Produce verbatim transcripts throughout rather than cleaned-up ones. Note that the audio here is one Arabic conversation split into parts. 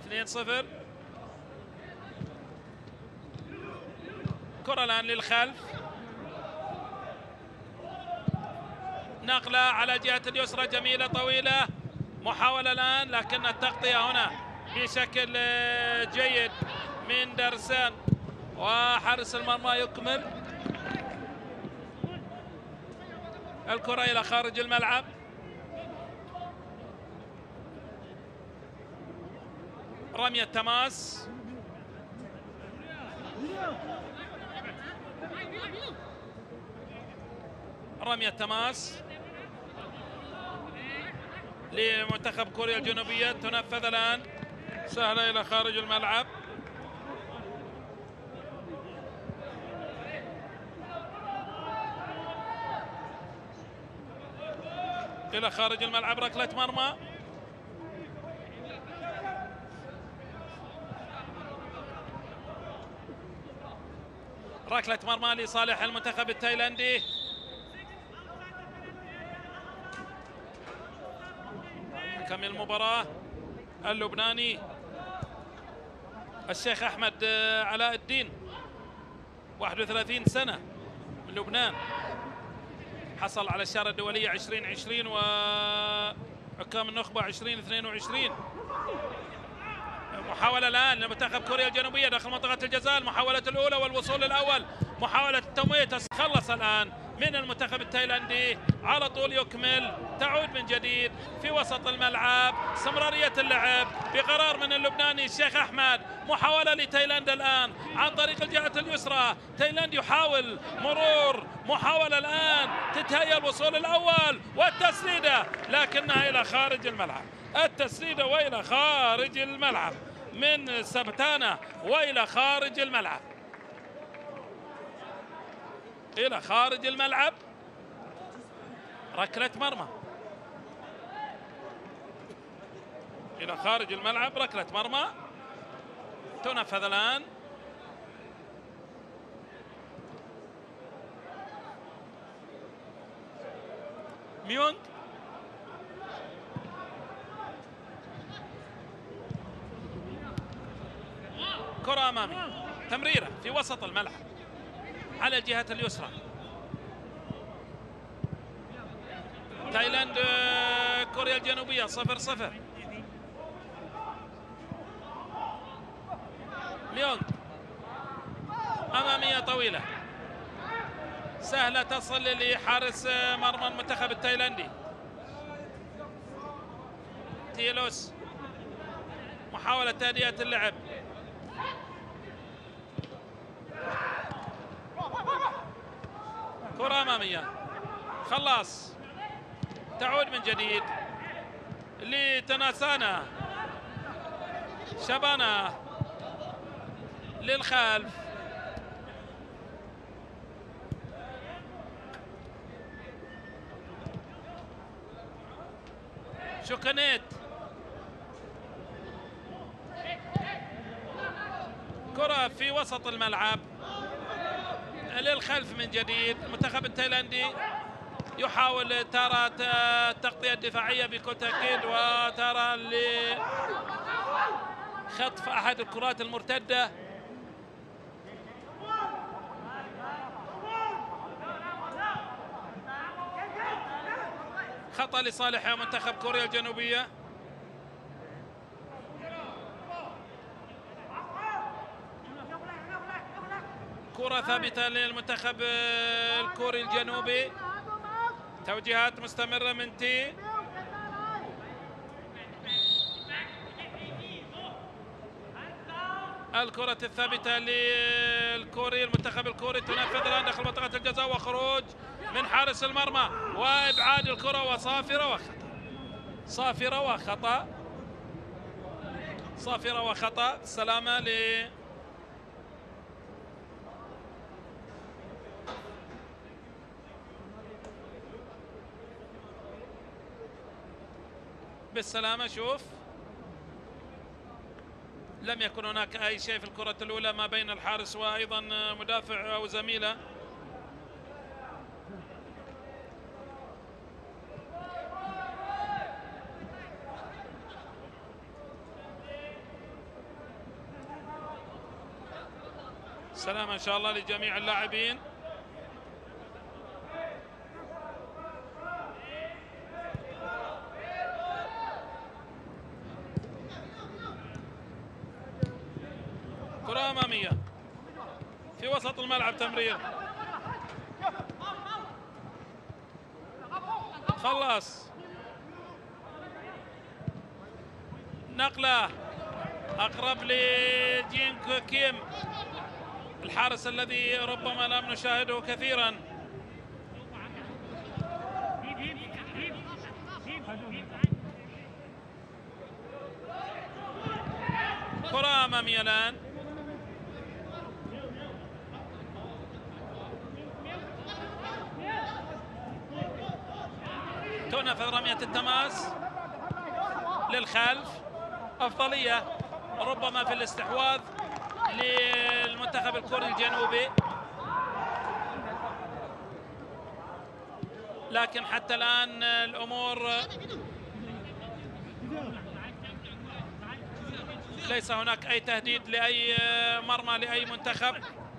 اثنين صفر. كرة الآن للخلف، نقلة على الجهة اليسرى جميلة طويلة، محاولة الآن لكن التغطية هنا بشكل جيد من درسان، وحارس المرمى يكمل الكرة إلى خارج الملعب. رمية تماس، رمية تماس لمنتخب كوريا الجنوبية، تنفذ الآن سهلة إلى خارج الملعب. إلى خارج الملعب، ركلة مرمى. ركلة مرمى لصالح المنتخب التايلاندي. كمل المباراة اللبناني الشيخ أحمد علاء الدين، واحد وثلاثين سنة من لبنان، حصل على الشارة الدولية عشرين عشرين وحكام النخبة عشرين اثنين وعشرين. محاولة الآن لمنتخب كوريا الجنوبية داخل منطقة الجزاء، المحاولة الأولى والوصول الأول، محاولة التمويه، تخلص الآن من المنتخب التايلاندي، على طول يكمل، تعود من جديد في وسط الملعب، استمرارية اللعب بقرار من اللبناني الشيخ أحمد. محاولة لتايلاند الآن عن طريق الجهة اليسرى، تايلاند يحاول مرور، محاولة الآن تتهيأ الوصول الأول والتسديدة لكنها إلى خارج الملعب، التسديدة وإلى خارج الملعب من سبتانا وإلى خارج الملعب، إلى خارج الملعب. ركلة مرمى إلى خارج الملعب، ركلة مرمى تنفذ الآن. ميونغ كرة أمامية، تمريرة في وسط الملعب على الجهة اليسرى. تايلاند كوريا الجنوبية صفر صفر. ميونغ أمامية طويلة سهلة تصل لحارس مرمى المنتخب التايلاندي تيلوس، محاولة تهدئة اللعب. كرة أمامية، خلاص تعود من جديد لتناسانا، شبانا للخلف، شوكانيت، كرة في وسط الملعب للخلف من جديد. المنتخب التايلاندي يحاول ترى التغطية الدفاعية بكل تأكيد، وترى لخطف أحد الكرات المرتدة. خطأ لصالح منتخب كوريا الجنوبية. كرة ثابتة للمنتخب الكوري الجنوبي، توجيهات مستمرة من تي. الكرة الثابتة للكوري، المنتخب الكوري تنفذ الآن داخل منطقة الجزاء، وخروج من حارس المرمى وإبعاد الكرة، وصافرة وخطأ، صافرة وخطأ، صافرة وخطأ. سلامة ل بالسلامة. شوف، لم يكن هناك أي شيء في الكرة الأولى ما بين الحارس وأيضا مدافع أو زميله. سلام ان شاء الله لجميع اللاعبين. كرة أمامية في وسط الملعب، تمرير خلص، نقلة أقرب لجين كيم الحارس الذي ربما لم نشاهده كثيرا. كرة أمامية الآن، تنفذ رمية التماس للخلف، أفضلية ربما في الاستحواذ للمنتخب الكوري الجنوبي، لكن حتى الآن الأمور ليس هناك أي تهديد لأي مرمى لأي منتخب.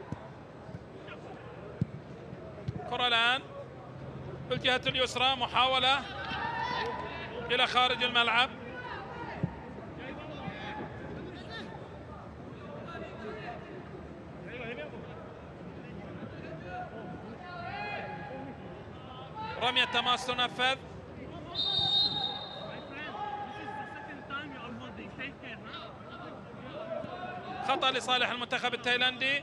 كرة الآن بالجهة اليسرى، محاولة إلى خارج الملعب، رمية تماس تنفذ، خطأ لصالح المنتخب التايلاندي.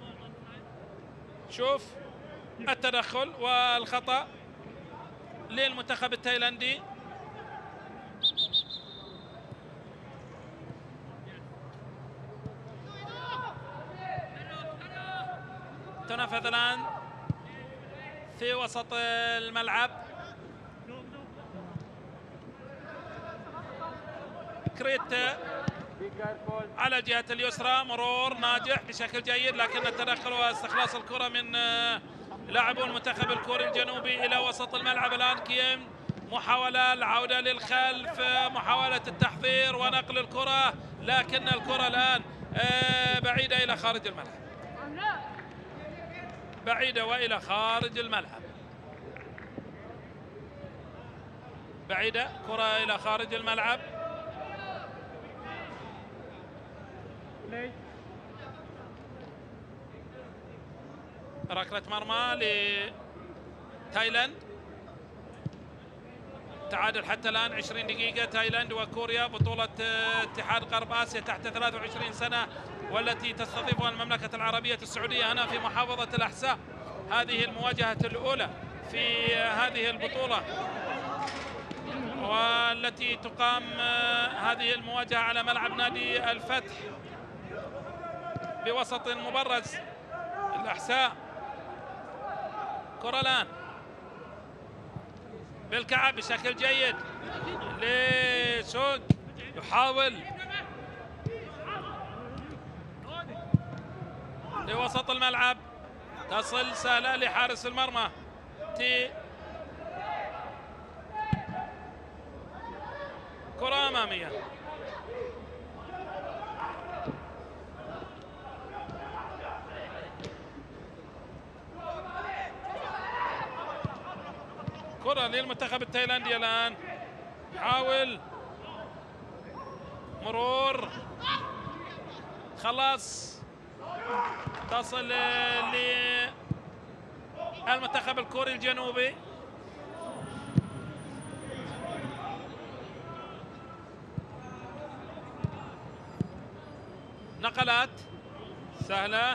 شوف التدخل والخطأ للمنتخب التايلاندي. تنفذ الآن في وسط الملعب، كريت على الجهة اليسرى، مرور ناجح بشكل جيد، لكن التدخل واستخلاص الكرة من لاعبو المنتخب الكوري الجنوبي إلى وسط الملعب. الآن كيم محاولة العودة للخلف، محاولة التحضير ونقل الكرة، لكن الكرة الآن بعيدة إلى خارج الملعب، بعيدة وإلى خارج الملعب، بعيدة كرة إلى خارج الملعب. ركلة مرمى لتايلاند، تعادل حتى الآن عشرين دقيقة تايلاند وكوريا، بطولة اتحاد غرب آسيا تحت ثلاث وعشرين سنة والتي تستضيفها المملكة العربية السعودية هنا في محافظة الأحساء. هذه المواجهة الأولى في هذه البطولة، والتي تقام هذه المواجهة على ملعب نادي الفتح بوسط مبرز الأحساء. كرة الآن بالكعب بشكل جيد لسود، يحاول لوسط الملعب، تصل سهلة لحارس المرمى تي. كرة أمامية، كرة للمنتخب التايلاندي الآن، حاول مرور خلاص، تصل للمنتخب الكوري الجنوبي. نقلات سهلة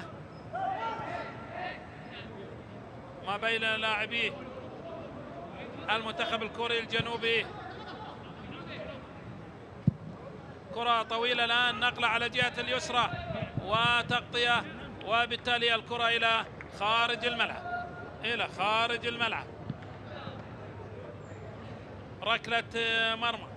ما بين لاعبيه المنتخب الكوري الجنوبي. كرة طويلة الآن، نقلة على الجهة اليسرى وتغطية، وبالتالي الكرة إلى خارج الملعب، إلى خارج الملعب. ركلة مرمى.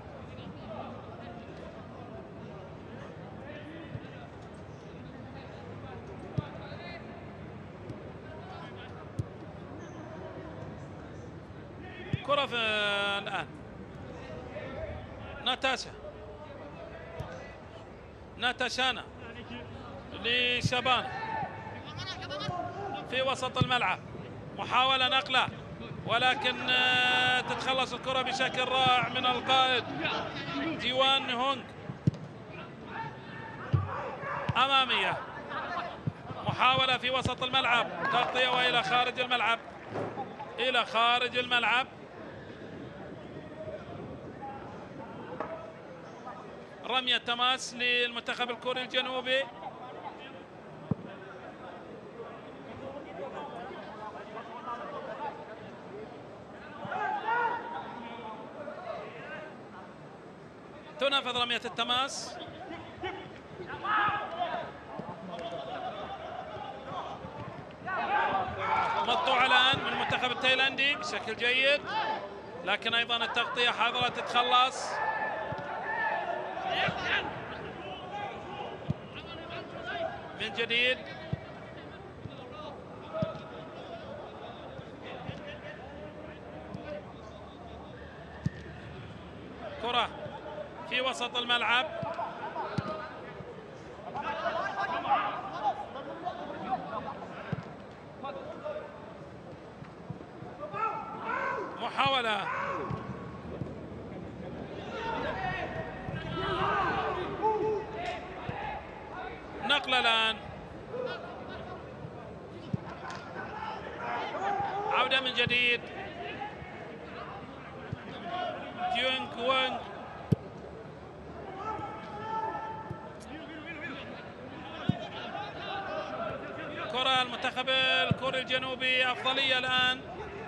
كرة في الآن ناتاشا ناتاشانا لشبانة، في وسط الملعب، محاولة نقلة ولكن تتخلص الكرة بشكل رائع من القائد جيوان هونغ. أمامية، محاولة في وسط الملعب، تغطية وإلى خارج الملعب، إلى خارج الملعب. رمية تماس للمنتخب الكوري الجنوبي. تنفذ رمية التماس. مقطوع الآن من المنتخب التايلاندي بشكل جيد، لكن أيضا التغطية حاضرة تتخلص. من جديد كرة في وسط الملعب، محاولة نقلة الآن، عودة من جديد. جيونغ وونغ كرة المنتخب الكوري الجنوبي أفضلية الآن،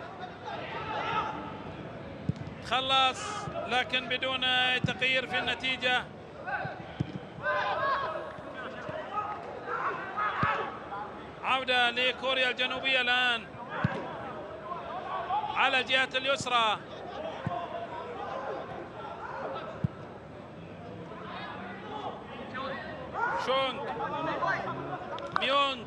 خلص لكن بدون تغيير في النتيجة. عودة لكوريا الجنوبية الآن على الجهة اليسرى. شونغ ميونغ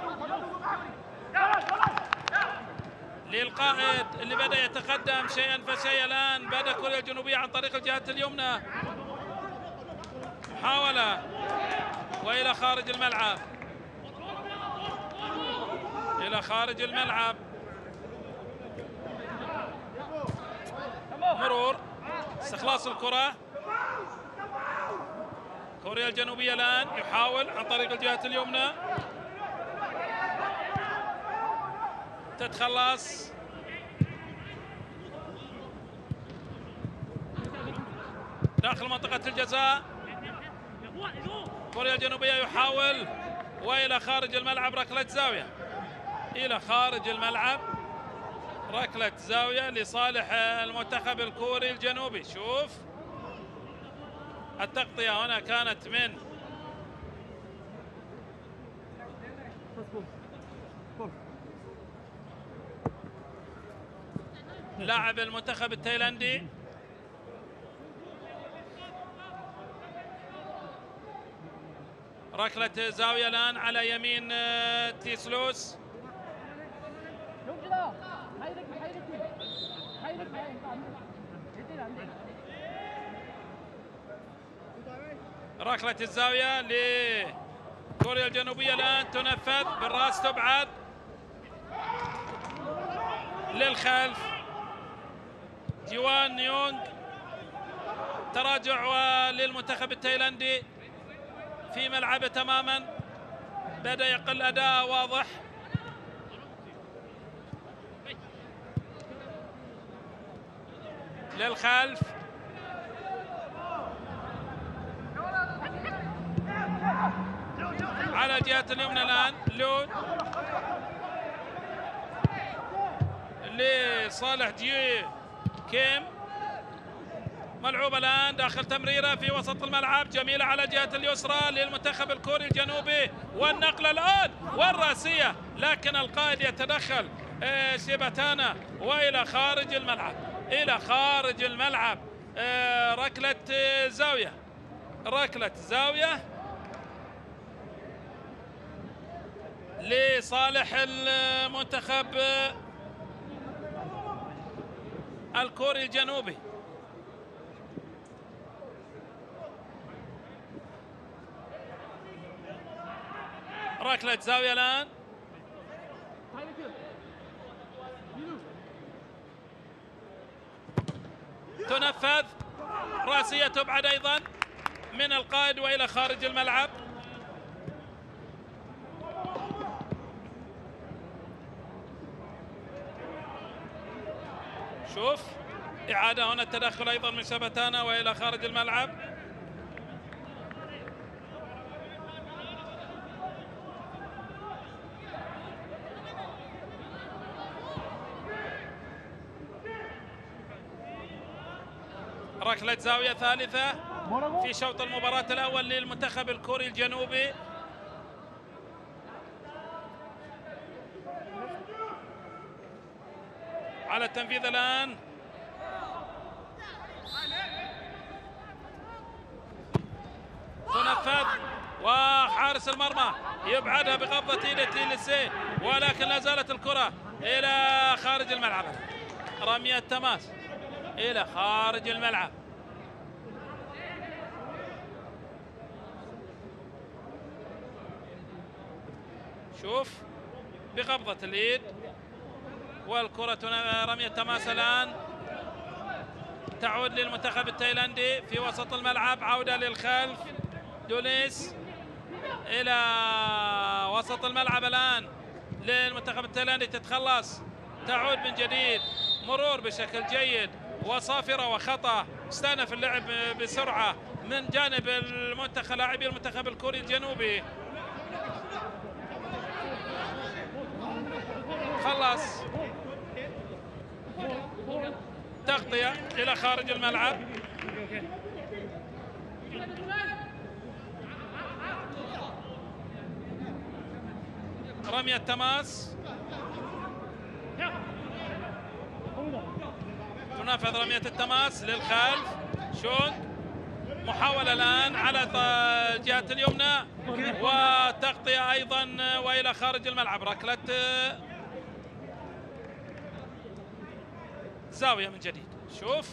للقائد اللي بدأ يتقدم شيئا فشيئا. الآن بدأ كوريا الجنوبية عن طريق الجهة اليمنى، محاولة وإلى خارج الملعب، إلى خارج الملعب. مرور استخلاص الكرة. كوريا الجنوبية الآن يحاول عن طريق الجهة اليمنى، تتخلص. داخل منطقة الجزاء كوريا الجنوبية يحاول وإلى خارج الملعب، ركلة زاوية إلى خارج الملعب، ركلة زاوية لصالح المنتخب الكوري الجنوبي. شوف التغطية هنا كانت من لاعب المنتخب التايلاندي. ركلة زاوية الآن على يمين تيسلوس. ركلة الزاوية لكوريا الجنوبية الآن تنفذ بالراس، تبعد للخلف. جيوان يونغ تراجع للمنتخب التايلاندي في ملعبه تماما، بدأ يقل أداء واضح. للخلف على الجهة اليمنى الآن لون لصالح جي كيم. ملعوبة الآن داخل تمريرة في وسط الملعب جميلة على الجهة اليسرى للمنتخب الكوري الجنوبي، والنقلة الآن والرأسية، لكن القائد يتدخل شيباتانا وإلى خارج الملعب، إلى خارج الملعب. ركلة زاوية، ركلة زاوية لصالح المنتخب الكوري الجنوبي. ركلة زاوية الآن تنفذ راسية تبعد أيضا من القائد وإلى خارج الملعب. شوف إعادة هنا، التدخل أيضا من شبتانا وإلى خارج الملعب. ركلة زاوية ثالثة في شوط المباراة الأول للمنتخب الكوري الجنوبي. على التنفيذ الآن تنفذ، وحارس المرمى يبعدها بقبضة ايده تيليسي، ولكن لا زالت الكرة إلى خارج الملعب. رمية تماس إلى خارج الملعب. شوف بقبضة اليد، والكرة رمية تماس الآن تعود للمنتخب التايلاندي في وسط الملعب. عودة للخلف، دونيس إلى وسط الملعب الآن للمنتخب التايلاندي، تتخلص، تعود من جديد، مرور بشكل جيد وصافرة وخطأ. استأنف اللعب بسرعة من جانب المنتخب لاعبي المنتخب الكوري الجنوبي. خلص، تغطية إلى خارج الملعب. رمية تماس، تنفذ رمية التماس للخلف. شونغ، محاولة الآن على الجهة اليمنى وتغطية أيضا وإلى خارج الملعب. ركلة زاوية من جديد. شوف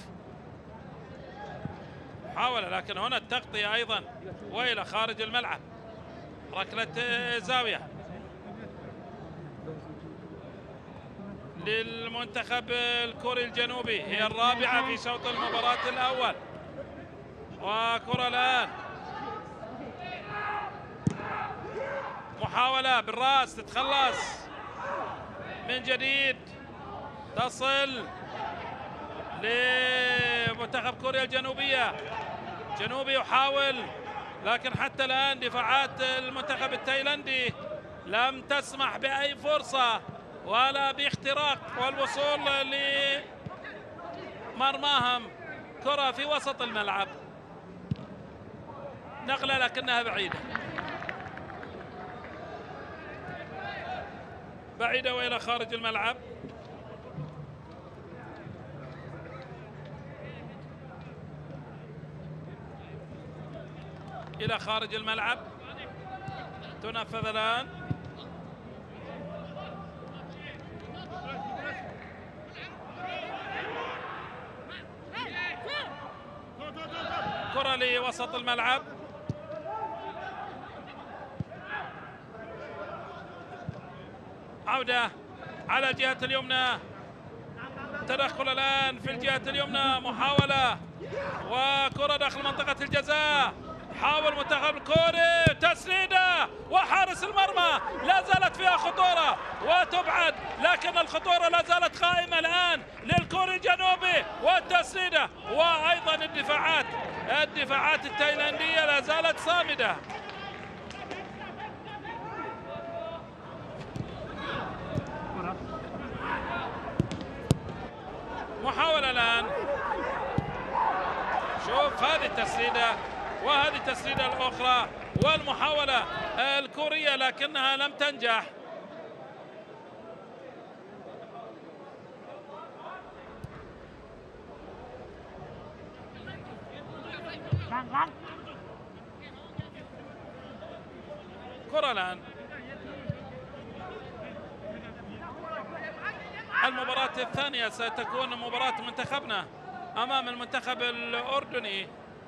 محاولة، لكن هنا التغطية أيضا وإلى خارج الملعب. ركلة زاوية للمنتخب الكوري الجنوبي، هي الرابعة في شوط المباراة الأول. وكرة الآن، محاولة بالرأس، تتخلص من جديد، تصل لمنتخب كوريا الجنوبية. جنوبي يحاول، لكن حتى الآن دفاعات المنتخب التايلاندي لم تسمح بأي فرصة ولا باختراق والوصول لمرماهم. كرة في وسط الملعب، نقلة لكنها بعيدة بعيدة وإلى خارج الملعب. إلى خارج الملعب، تنفذ الآن. كرة لوسط الملعب، عودة على الجهة اليمنى، تدخل الآن في الجهة اليمنى، محاولة وكرة داخل منطقة الجزاء. حاول منتخب الكوري تسديدة، وحارس المرمى لا زالت فيها خطورة وتبعد، لكن الخطورة لا زالت قائمة الآن للكوري الجنوبي، والتسديدة وأيضا الدفاعات الدفاعات التايلاندية لا زالت صامدة. محاولة الآن، شوف هذه التسديدة وهذه التسديدة الأخرى والمحاولة الكورية لكنها لم تنجح. كرة الآن، المباراة الثانية ستكون مباراة منتخبنا أمام المنتخب الأردني.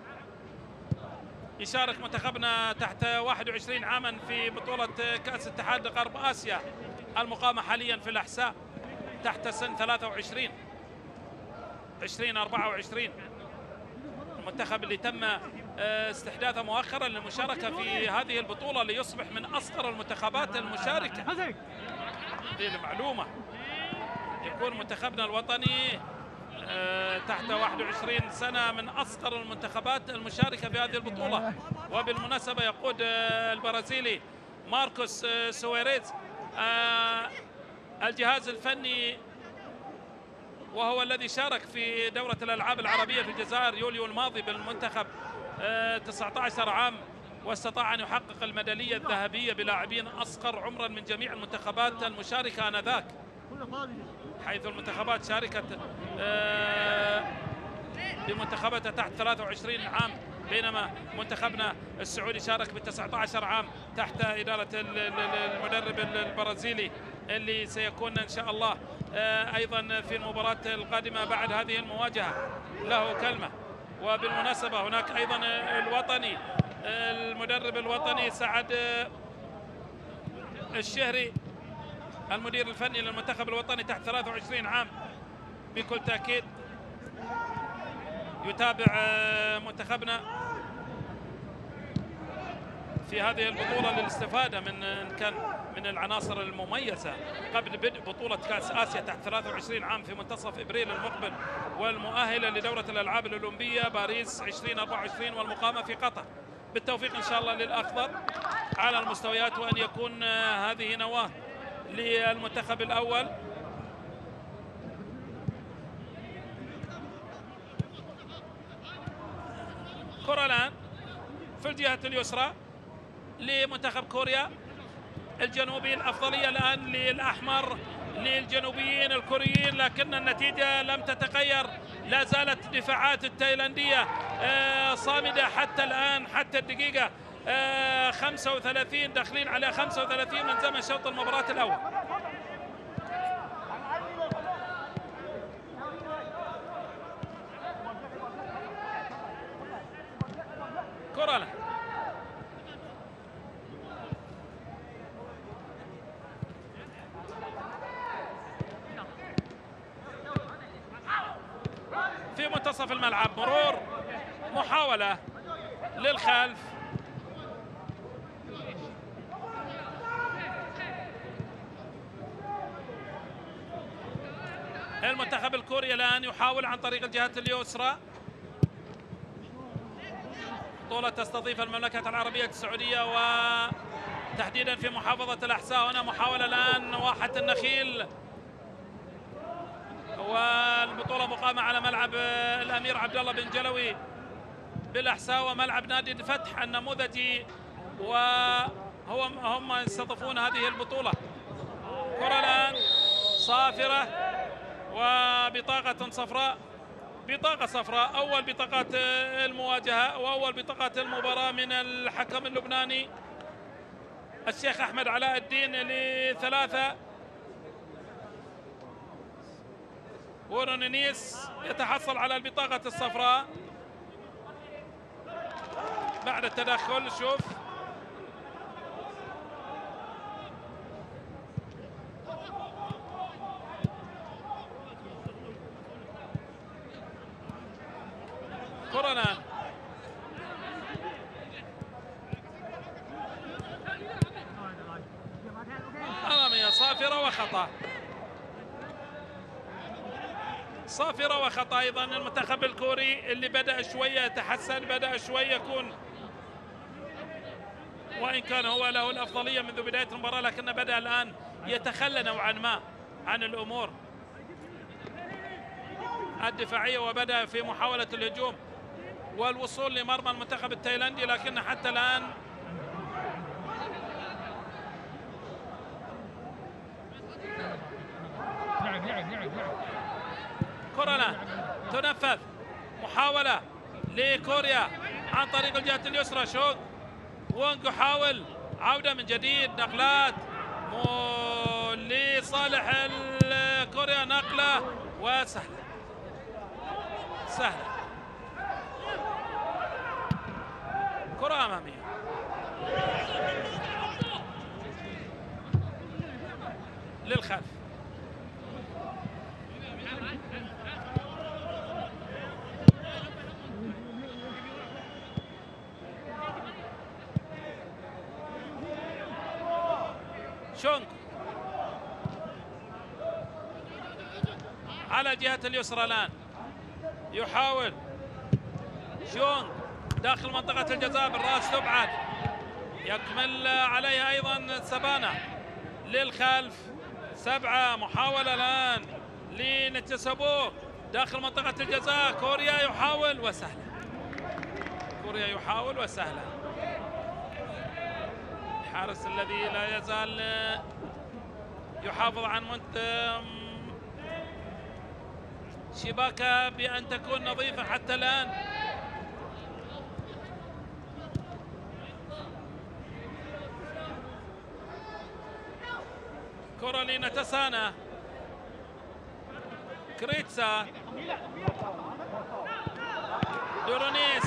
يشارك منتخبنا تحت واحد وعشرين عاما في بطولة كأس اتحاد غرب آسيا المقامة حاليا في الأحساء تحت سن ثلاثة وعشرين. ألفين وأربعة وعشرين، المنتخب اللي تم استحداثه مؤخرا للمشاركة في هذه البطولة ليصبح من أصغر المنتخبات المشاركة. هذه المعلومة، يكون منتخبنا الوطني تحت واحد وعشرين سنة من أصغر المنتخبات المشاركة في هذه البطولة. وبالمناسبة يقود البرازيلي ماركوس سويريز الجهاز الفني، وهو الذي شارك في دورة الألعاب العربية في الجزائر يوليو الماضي بالمنتخب تسعة عشر عام، واستطاع أن يحقق الميدالية الذهبية بلاعبين أصغر عمرا من جميع المنتخبات المشاركة آنذاك، حيث المنتخبات شاركت بمنتخباتها تحت ثلاثة وعشرين عام، بينما منتخبنا السعودي شارك بالتسعة عشر عام تحت إدارة المدرب البرازيلي، اللي سيكون إن شاء الله أيضا في المباراة القادمة بعد هذه المواجهة له كلمة. وبالمناسبة هناك أيضا الوطني، المدرب الوطني سعد الشهري المدير الفني للمنتخب الوطني تحت ثلاثة وعشرين عام، بكل تأكيد يتابع منتخبنا في هذه البطولة للاستفادة من إن كان من العناصر المميزة قبل بدء بطولة كأس آسيا تحت ثلاثة وعشرين عام في منتصف إبريل المقبل، والمؤهلة لدورة الألعاب الأولمبية باريس ألفين وأربعة وعشرين والمقامة في قطر. بالتوفيق إن شاء الله للأخضر على المستويات، وأن يكون هذه نواة للمنتخب الأول. كرة الآن في الجهة اليسرى لمنتخب كوريا الجنوبي، الأفضلية الآن للأحمر للجنوبيين الكوريين، لكن النتيجة لم تتغير، لا زالت دفاعات التايلاندية صامدة حتى الآن، حتى الدقيقة خمسة وثلاثين، داخلين على خمسة وثلاثين من زمن شوط المباراة الأول. كرة له في منتصف الملعب، مرور، محاولة للخلف، المنتخب الكوري الآن يحاول عن طريق الجهة اليسرى. بطولة تستضيف المملكة العربية السعودية وتحديدا في محافظة الأحساء. هنا محاولة الآن واحة النخيل، والبطولة مقامة على ملعب الأمير عبد الله بن جلوي بالأحساء وملعب نادي الفتح النموذجي، وهو هم يستضيفون هذه البطولة. كرة الآن صافرة وبطاقة صفراء، بطاقة صفراء، أول بطاقات المواجهة وأول بطاقات المباراة من الحكم اللبناني الشيخ أحمد علاء الدين لثلاثة. ورونينيس يتحصل على البطاقة الصفراء بعد التدخل. شوف كرنان أمامية صافرة وخطأ، صافرة وخطأ. أيضا المنتخب الكوري اللي بدأ شوية يتحسن، بدأ شوية يكون، وإن كان هو له الأفضلية منذ بداية المباراة، لكنه بدأ الآن يتخلى نوعا ما عن الأمور الدفاعية، وبدأ في محاولة الهجوم والوصول لمرمى المنتخب التايلاندي، لكن حتى الآن كرة الآن تنفذ، محاولة لكوريا عن طريق الجهة اليسرى. شوق وونغ يحاول عودة من جديد، نقلات لصالح كوريا، نقلة وسهلة سهلة. كرة أمامية للخلف، شونغ على الجهة اليسرى الآن، يحاول شونغ داخل منطقة الجزاء بالراس تبعد، يكمل عليها أيضا سبانة للخلف. سبعة محاولة الآن لنتسابوك داخل منطقة الجزاء. كوريا يحاول وسهلة، كوريا يحاول وسهلة. الحارس الذي لا يزال يحافظ عن منت شباكة بأن تكون نظيفة حتى الآن. كرة لنتسانا، كريتسا، دورونيس،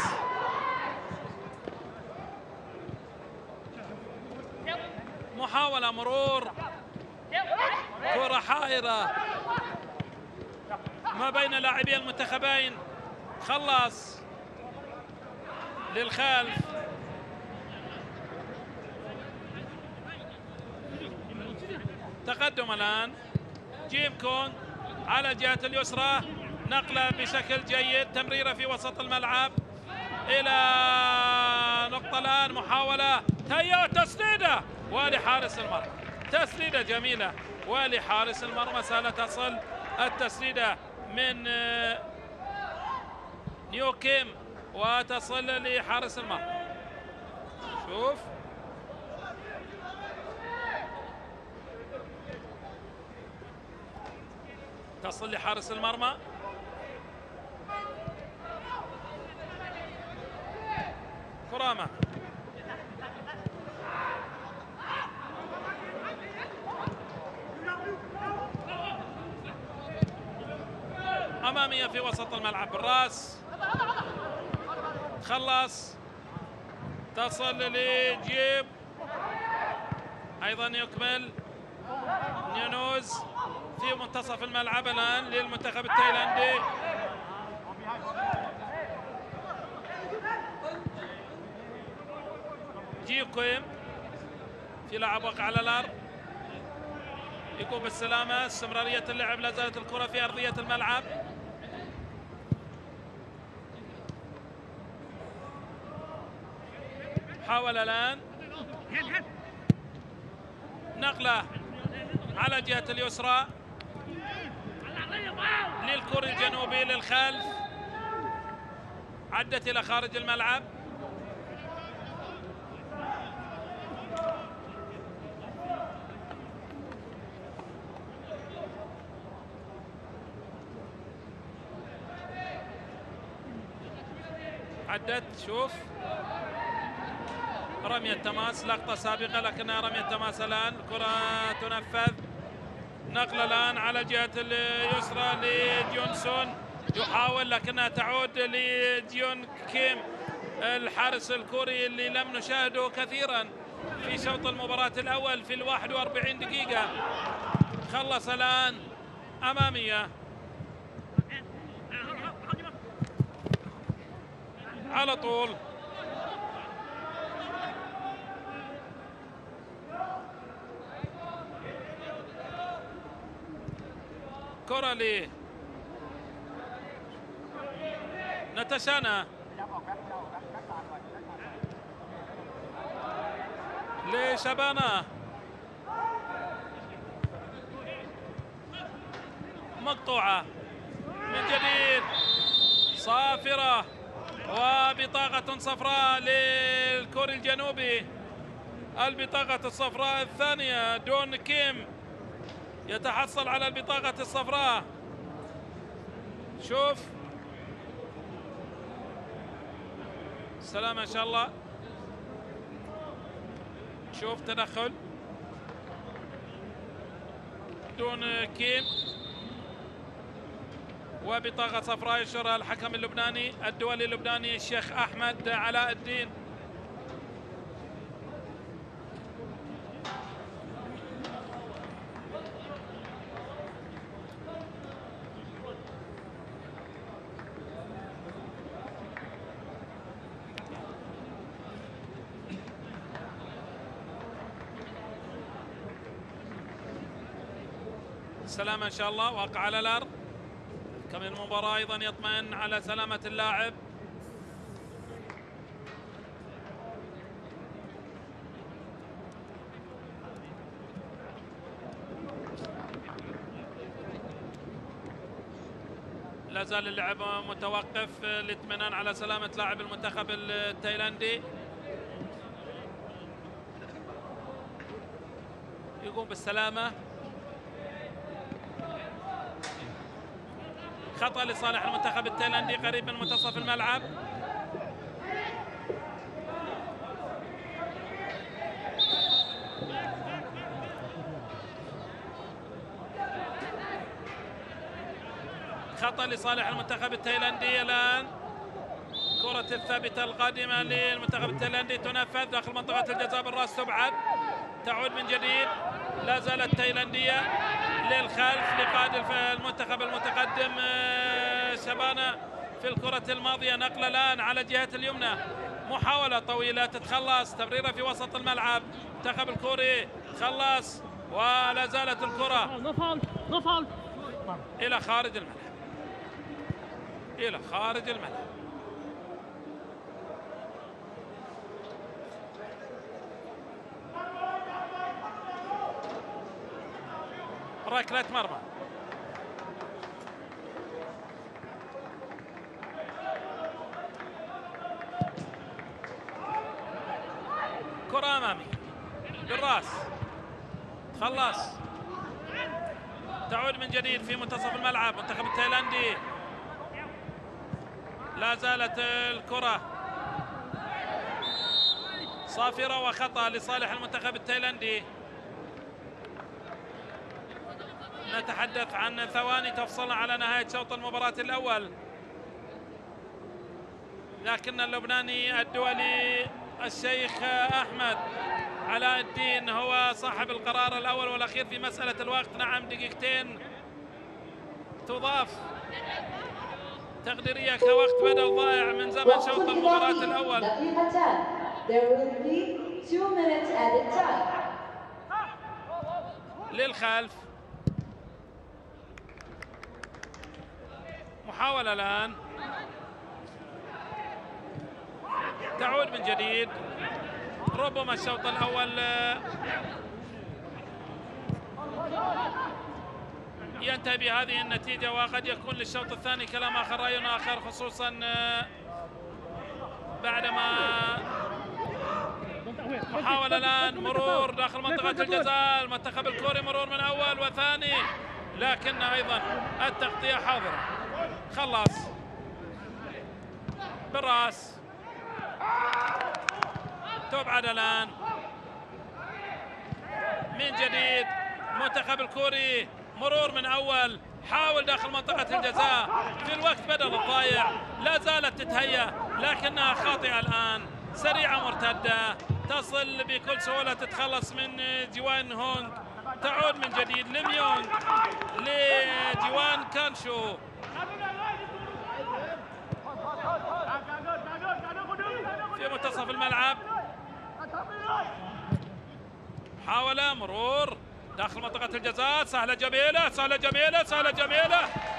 محاولة مرور، كرة حائرة ما بين لاعبي المنتخبين، خلص للخلف. تقدم الآن جيم كونغ على الجهة اليسرى، نقلة بشكل جيد، تمريرة في وسط الملعب إلى نقطة الآن، محاولة هيا تسديدة ولحارس المرمى، تسديدة جميلة ولحارس المرمى. ستصل التسديدة من نيو كيم وتصل لحارس المرمى. شوف تصل لحارس المرمى، كرامة أمامية في وسط الملعب بالراس، خلص، تصل لجيب، أيضا يكمل نيونوز في منتصف الملعب الآن للمنتخب التايلاندي. جيو كويم في لعب وقع على الأرض، يقوم بالسلامة، استمرارية اللعب، لا زالت الكرة في أرضية الملعب. حاول الآن نقلة على الجهة اليسرى للكوري الجنوبي للخلف، عدت إلى خارج الملعب. عدت، شوف رمية تماس، لقطة سابقة لكنها رمية تماس الآن. كرة تنفذ، نقلة الآن على الجهة اليسرى لجونسون، يحاول لكنها تعود لجيون كيم الحارس الكوري اللي لم نشاهده كثيرا في شوط المباراة الأول في الواحد وأربعين دقيقة. خلص الآن أمامية على طول، كرة لي نتشانا لشبانة، مقطوعة من جديد، صافرة وبطاقة صفراء للكوري الجنوبي. البطاقة الصفراء الثانية، دون كيم يتحصل على البطاقة الصفراء. شوف سلام ان شاء الله، شوف تدخل دون كيم وبطاقة صفراء يشرها الحكم اللبناني الدولي اللبناني الشيخ أحمد علاء الدين. بالسلامة إن شاء الله. واقع على الأرض. كمل المباراة أيضا يطمئن على سلامة اللاعب. لا زال اللعب متوقف للاطمئنان على سلامة لاعب المنتخب التايلاندي. يقوم بالسلامة. خطأ لصالح المنتخب التايلاندي قريب من منتصف الملعب. خطأ لصالح المنتخب التايلاندي. الآن كرة الثابتة القادمة للمنتخب التايلاندي تنفذ داخل منطقة الجزاء بالراس، تبعد، تعود من جديد. لا زالت تايلاندية للخلف لقائد المنتخب المتقدم شبانة في الكرة الماضية. نقلة الآن على الجهة اليمنى، محاولة طويلة تتخلص، تمريرة في وسط الملعب. المنتخب الكوري خلص ولا زالت الكرة إلى خارج الملعب، إلى خارج الملعب. ركلة مرمى. كرة أمامي بالراس، خلص، تعود من جديد في منتصف الملعب. منتخب التايلاندي لا زالت الكرة صافرة وخطأ لصالح المنتخب التايلاندي. نتحدث عن ثواني تفصلنا على نهاية شوط المباراة الأول، لكن اللبناني الدولي الشيخ أحمد علاء الدين هو صاحب القرار الأول والأخير في مسألة الوقت. نعم، دقيقتين تضاف تقديرية كوقت بدل ضائع من زمن شوط المباراة الأول. دقيقتان. There will be two minutes added time. للخلف. محاولة الآن، تعود من جديد. ربما الشوط الأول ينتهي بهذه النتيجة، وقد يكون للشوط الثاني كلام آخر، رأي آخر، خصوصا بعدما محاولة الآن مرور داخل منطقة الجزاء. المنتخب الكوري مرور من أول وثاني، لكن أيضا التغطية حاضرة. خلص بالراس، تبعد الآن من جديد. منتخب الكوري مرور من أول، حاول داخل منطقة الجزاء في الوقت بدل الضايع. لا زالت تتهيأ لكنها خاطئة الآن. سريعة مرتدة تصل بكل سهولة، تتخلص من جوان هونغ. تعود من جديد لميونغ لجوان كانشو. في منتصف الملعب محاولة مرور داخل منطقة الجزاء، سهلة جميلة، سهلة جميلة، سهلة جميلة،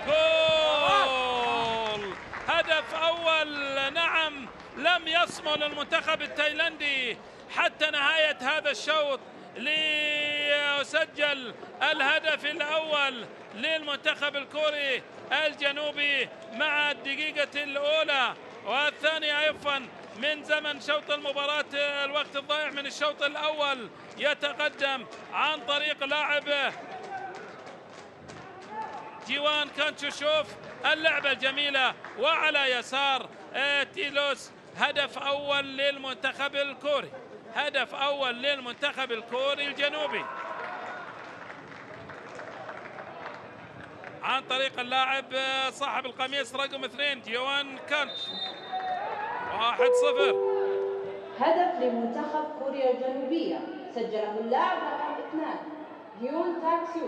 جول! هدف أول. نعم، لم يصمل المنتخب التايلندي حتى نهاية هذا الشوط ليسجل الهدف الأول للمنتخب الكوري الجنوبي مع الدقيقة الأولى والثانية عفوا من زمن شوط المباراة. الوقت الضائع من الشوط الأول يتقدم عن طريق لاعب جوان كانشو. شوف اللعبة الجميلة، وعلى يسار تيلوس. هدف أول للمنتخب الكوري، هدف أول للمنتخب الكوري الجنوبي عن طريق اللاعب صاحب القميص رقم اثنين جوان كانش. واحد صفر. هدف لمنتخب كوريا الجنوبية سجله اللاعب رقم اثنان هيون تاكسيو.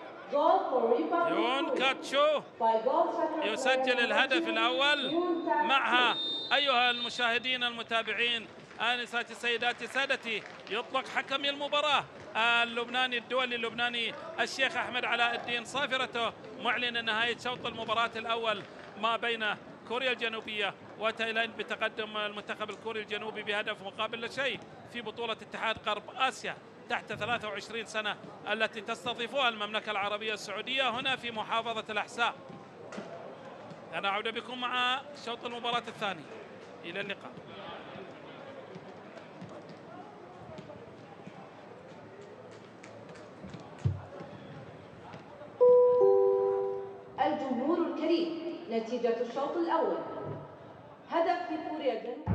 هيون كاتشو يسجل الهدف الأول. معها أيها المشاهدين المتابعين، آنساتي سيداتي سادتي، يطلق حكم المباراة اللبناني الدولي اللبناني الشيخ أحمد علاء الدين صافرته، معلن نهاية شوط المباراة الأول ما بين كوريا الجنوبية وتايلاند بتقدم المنتخب الكوري الجنوبي بهدف مقابل لا شيء في بطولة اتحاد غرب آسيا تحت ثلاثة وعشرين سنة التي تستضيفها المملكة العربية السعودية هنا في محافظة الأحساء. أنا أعود بكم مع شوط المباراة الثاني. إلى اللقاء. الجمهور الكريم، نتيجة الشوط الأول: هدف لكوريا الجنوبية.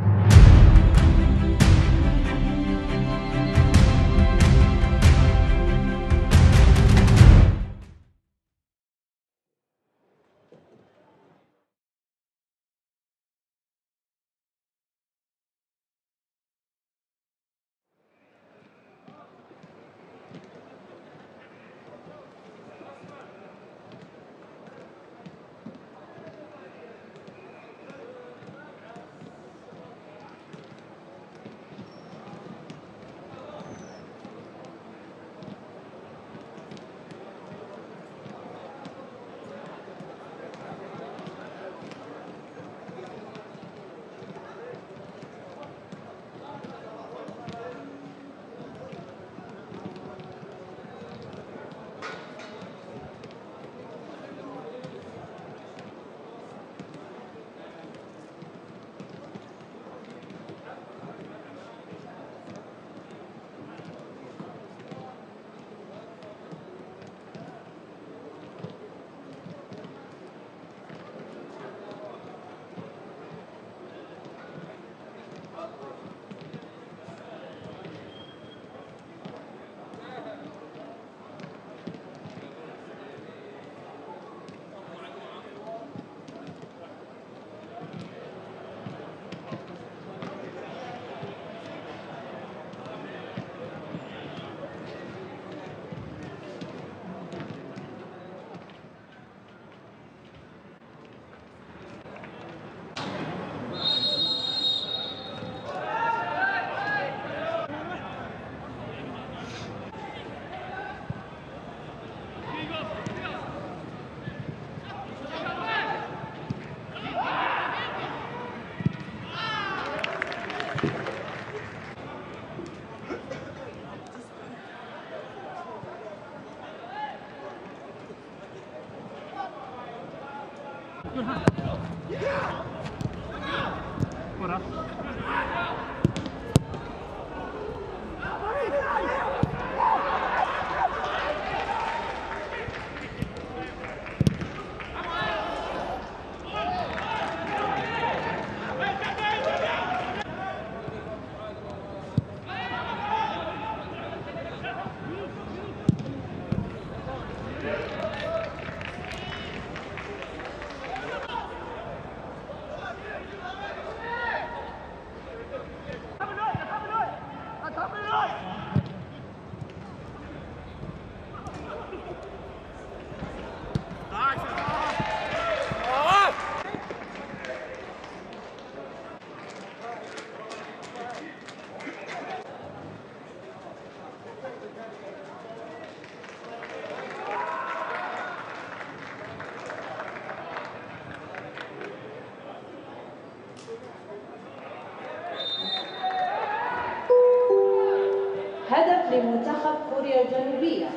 هدف لمنتخب كوريا الجنوبية.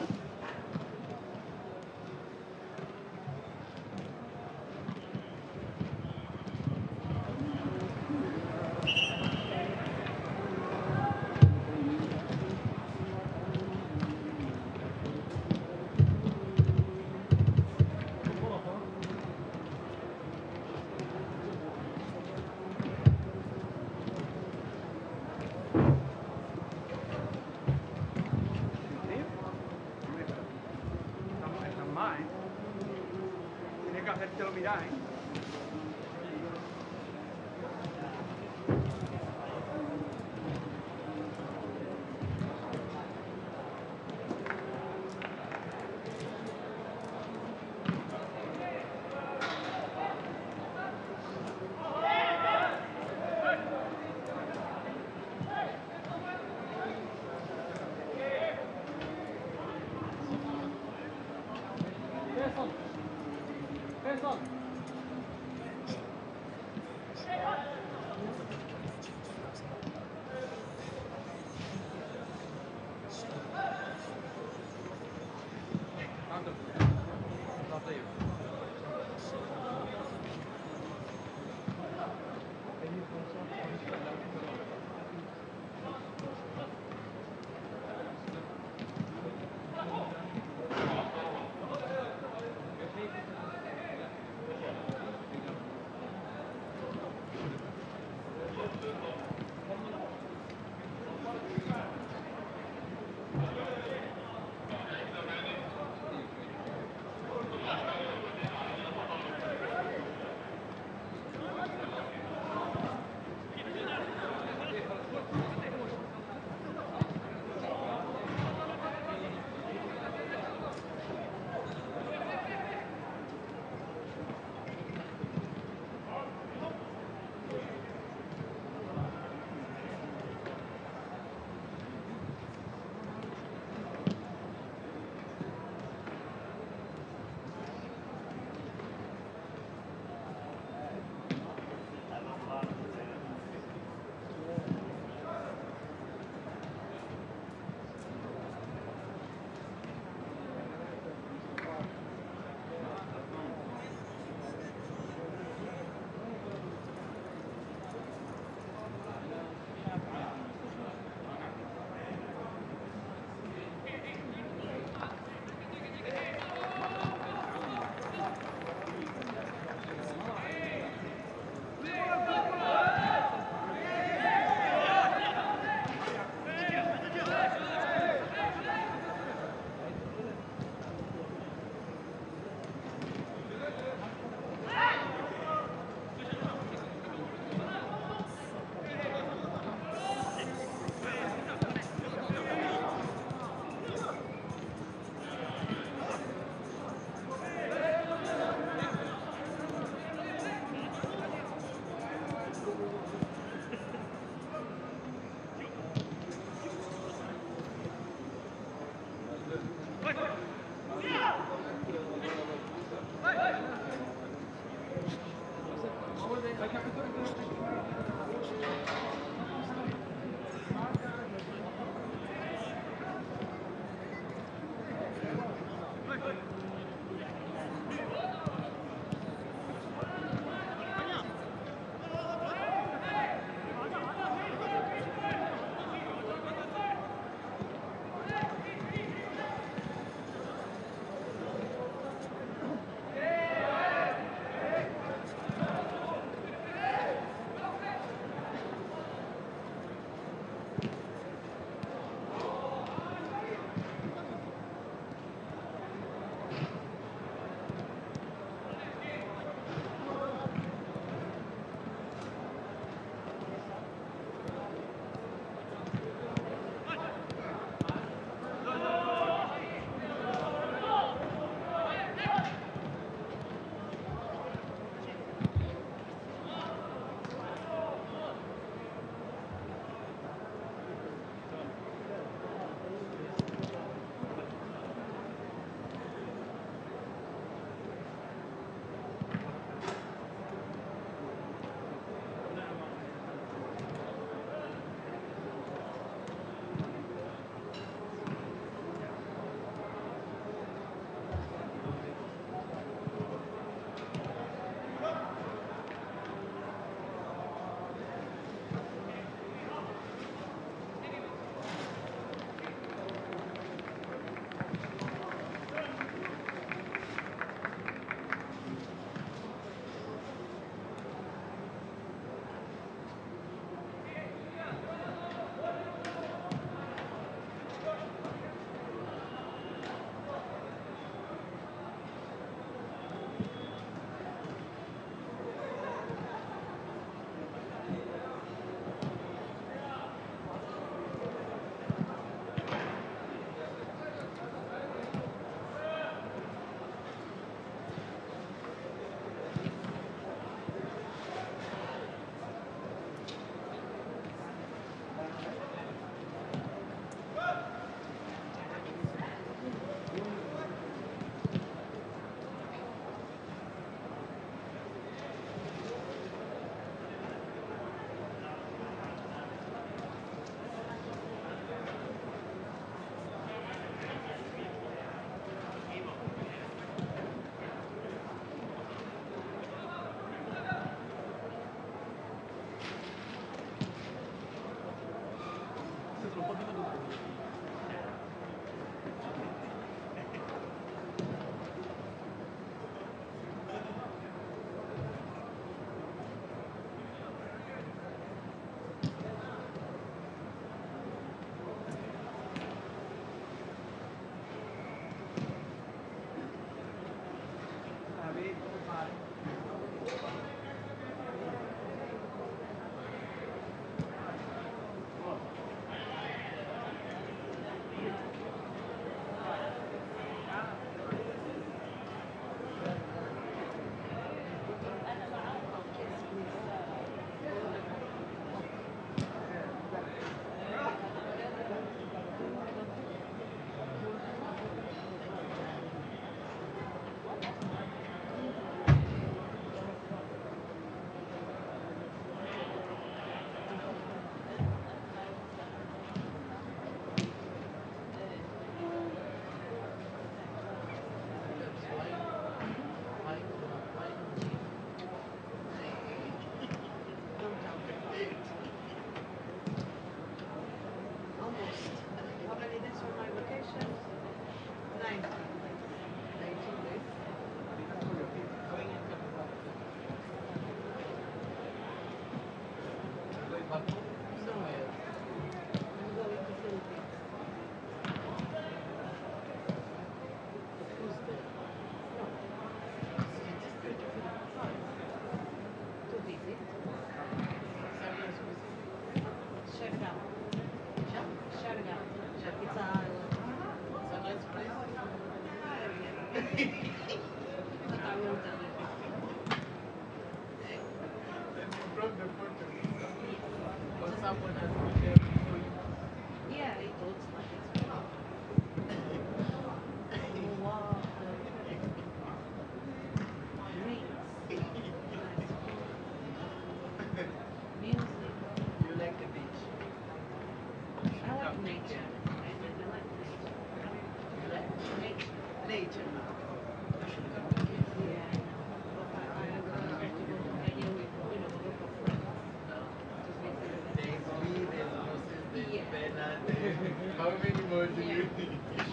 How many more do you think?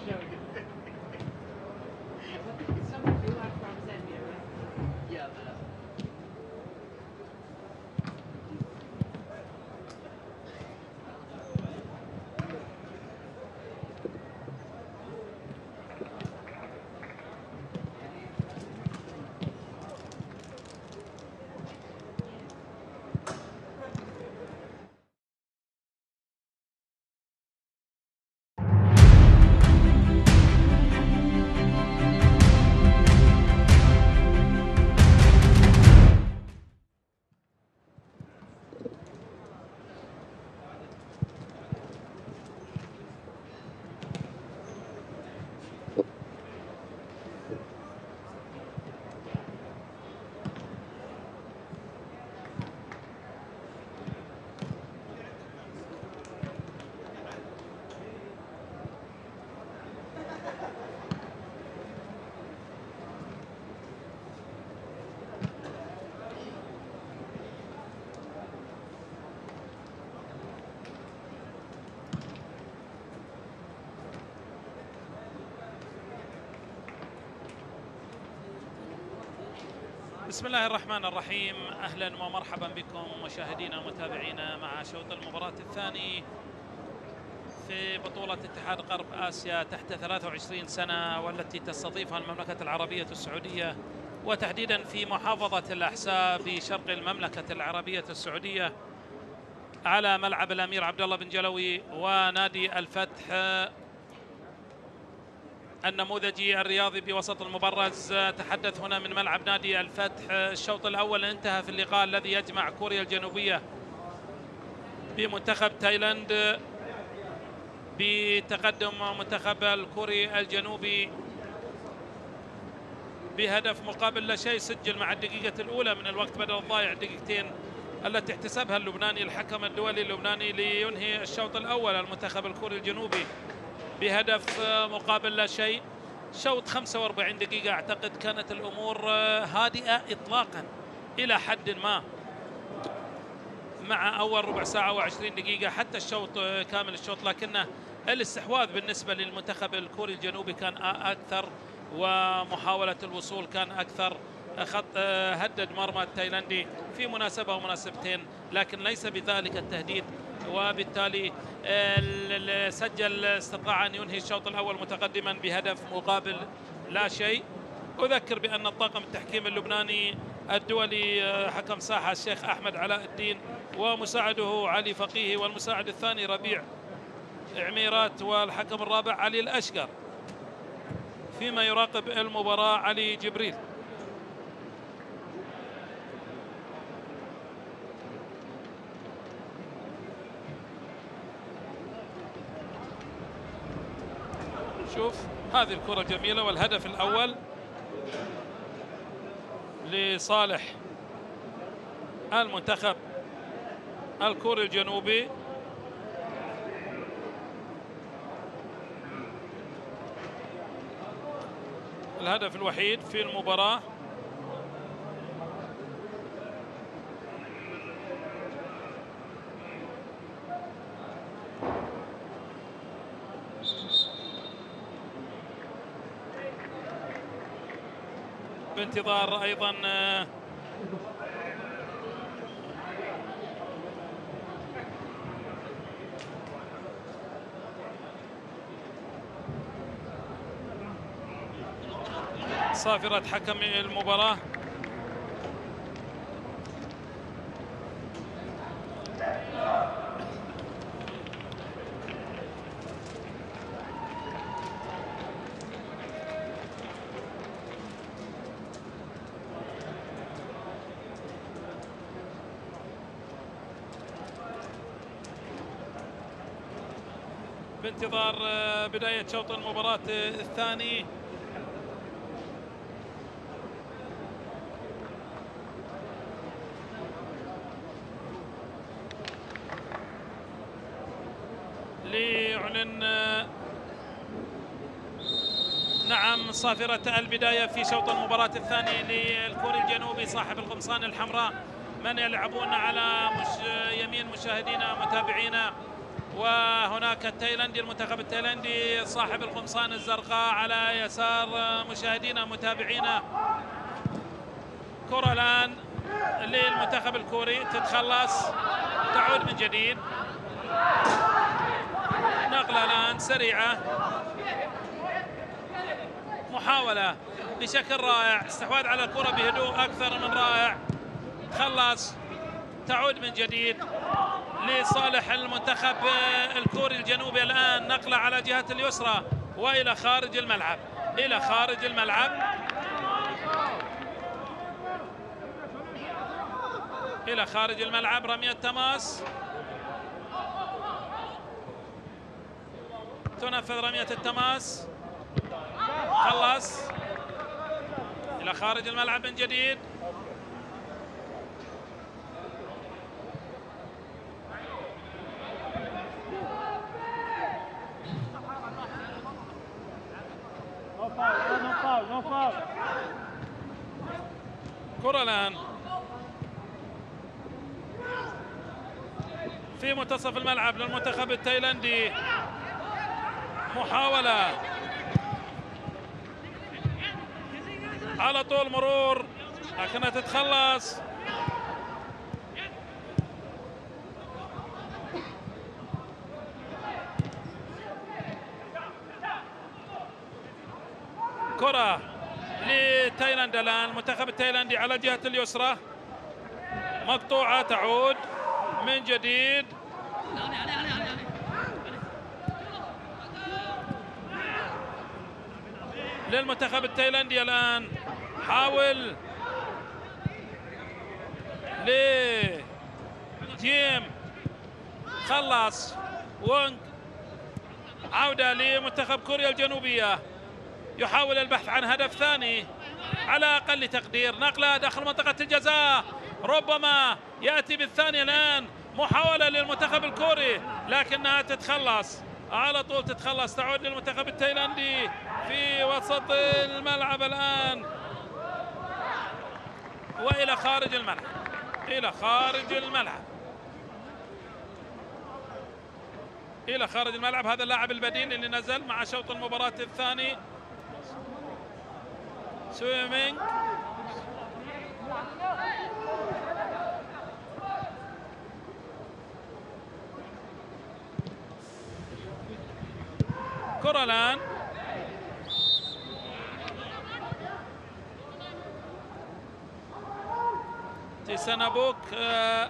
Some of you are from Zambia, right? Yeah. بسم الله الرحمن الرحيم. أهلا ومرحبا بكم مشاهدينا ومتابعينا مع شوط المباراة الثاني في بطولة اتحاد غرب آسيا تحت ثلاث وعشرين سنة، والتي تستضيفها المملكة العربية السعودية، وتحديدا في محافظة الأحساء بشرق المملكة العربية السعودية، على ملعب الأمير عبد الله بن جلوي ونادي الفتح النموذجي الرياضي بوسط المبرز. تحدث هنا من ملعب نادي الفتح. الشوط الأول انتهى في اللقاء الذي يجمع كوريا الجنوبية بمنتخب تايلاند بتقدم منتخب الكوري الجنوبي بهدف مقابل لا شيء، سجل مع الدقيقة الأولى من الوقت بدل الضائع، دقيقتين التي احتسبها اللبناني الحكم الدولي اللبناني لينهي الشوط الأول المنتخب الكوري الجنوبي بهدف مقابل لا شيء. شوط خمسة وأربعين دقيقة، أعتقد كانت الأمور هادئة إطلاقا إلى حد ما. مع أول ربع ساعة وعشرين دقيقة حتى الشوط كامل الشوط، لكنه الاستحواذ بالنسبة للمنتخب الكوري الجنوبي كان أكثر ومحاولة الوصول كان أكثر. خط هدد مرمى التايلاندي في مناسبة ومناسبتين لكن ليس بذلك التهديد، وبالتالي سجل استطاع أن ينهي الشوط الأول متقدما بهدف مقابل لا شيء. أذكر بأن الطاقم التحكيم اللبناني الدولي حكم ساحة الشيخ أحمد علاء الدين ومساعده علي فقيه، والمساعد الثاني ربيع عميرات، والحكم الرابع علي الأشقر، فيما يراقب المباراة علي جبريل. شوف هذه الكرة الجميلة والهدف الأول لصالح المنتخب الكوري الجنوبي. الهدف الوحيد في المباراة. بانتظار أيضا صافرة حكم المباراة. بانتظار بداية شوط المباراة الثاني. ليعلن نعم صافرة البداية في شوط المباراة الثاني للكوري الجنوبي صاحب القمصان الحمراء، من يلعبون على مش يمين مشاهدينا متابعينا، وهناك التايلاندي المنتخب التايلاندي صاحب القمصان الزرقاء على يسار مشاهدينا متابعينا. كرة الآن للمنتخب الكوري تتخلص، تعود من جديد، نقلة الآن سريعة، محاولة بشكل رائع، استحواذ على الكرة بهدوء أكثر من رائع، خلص، تعود من جديد لصالح المنتخب الكوري الجنوبي. الآن نقلة على جهة اليسرى وإلى خارج الملعب، إلى خارج الملعب، إلى خارج الملعب، رمية تماس، تنفذ رمية التماس، خلص، إلى خارج الملعب من جديد. كرة الآن في منتصف الملعب للمنتخب التايلاندي، محاولة على طول مرور لكنها تتخلص. كرة لتايلاند الآن، المنتخب التايلاندي على الجهة اليسرى، مقطوعة، تعود من جديد، للمنتخب التايلاندي الآن، حاول لجيم، خلص، وونغ، عودة لمنتخب كوريا الجنوبية، يحاول البحث عن هدف ثاني على أقل تقدير، نقلة داخل منطقة الجزاء، ربما يأتي بالثاني الآن، محاولة للمنتخب الكوري لكنها تتخلص، على طول تتخلص، تعود للمنتخب التايلاندي في وسط الملعب الآن وإلى خارج الملعب، إلى خارج الملعب. إلى خارج الملعب. هذا اللاعب البديل اللي نزل مع شوط المباراة الثاني. سويمينج كرة الآن تيسانابوك. آه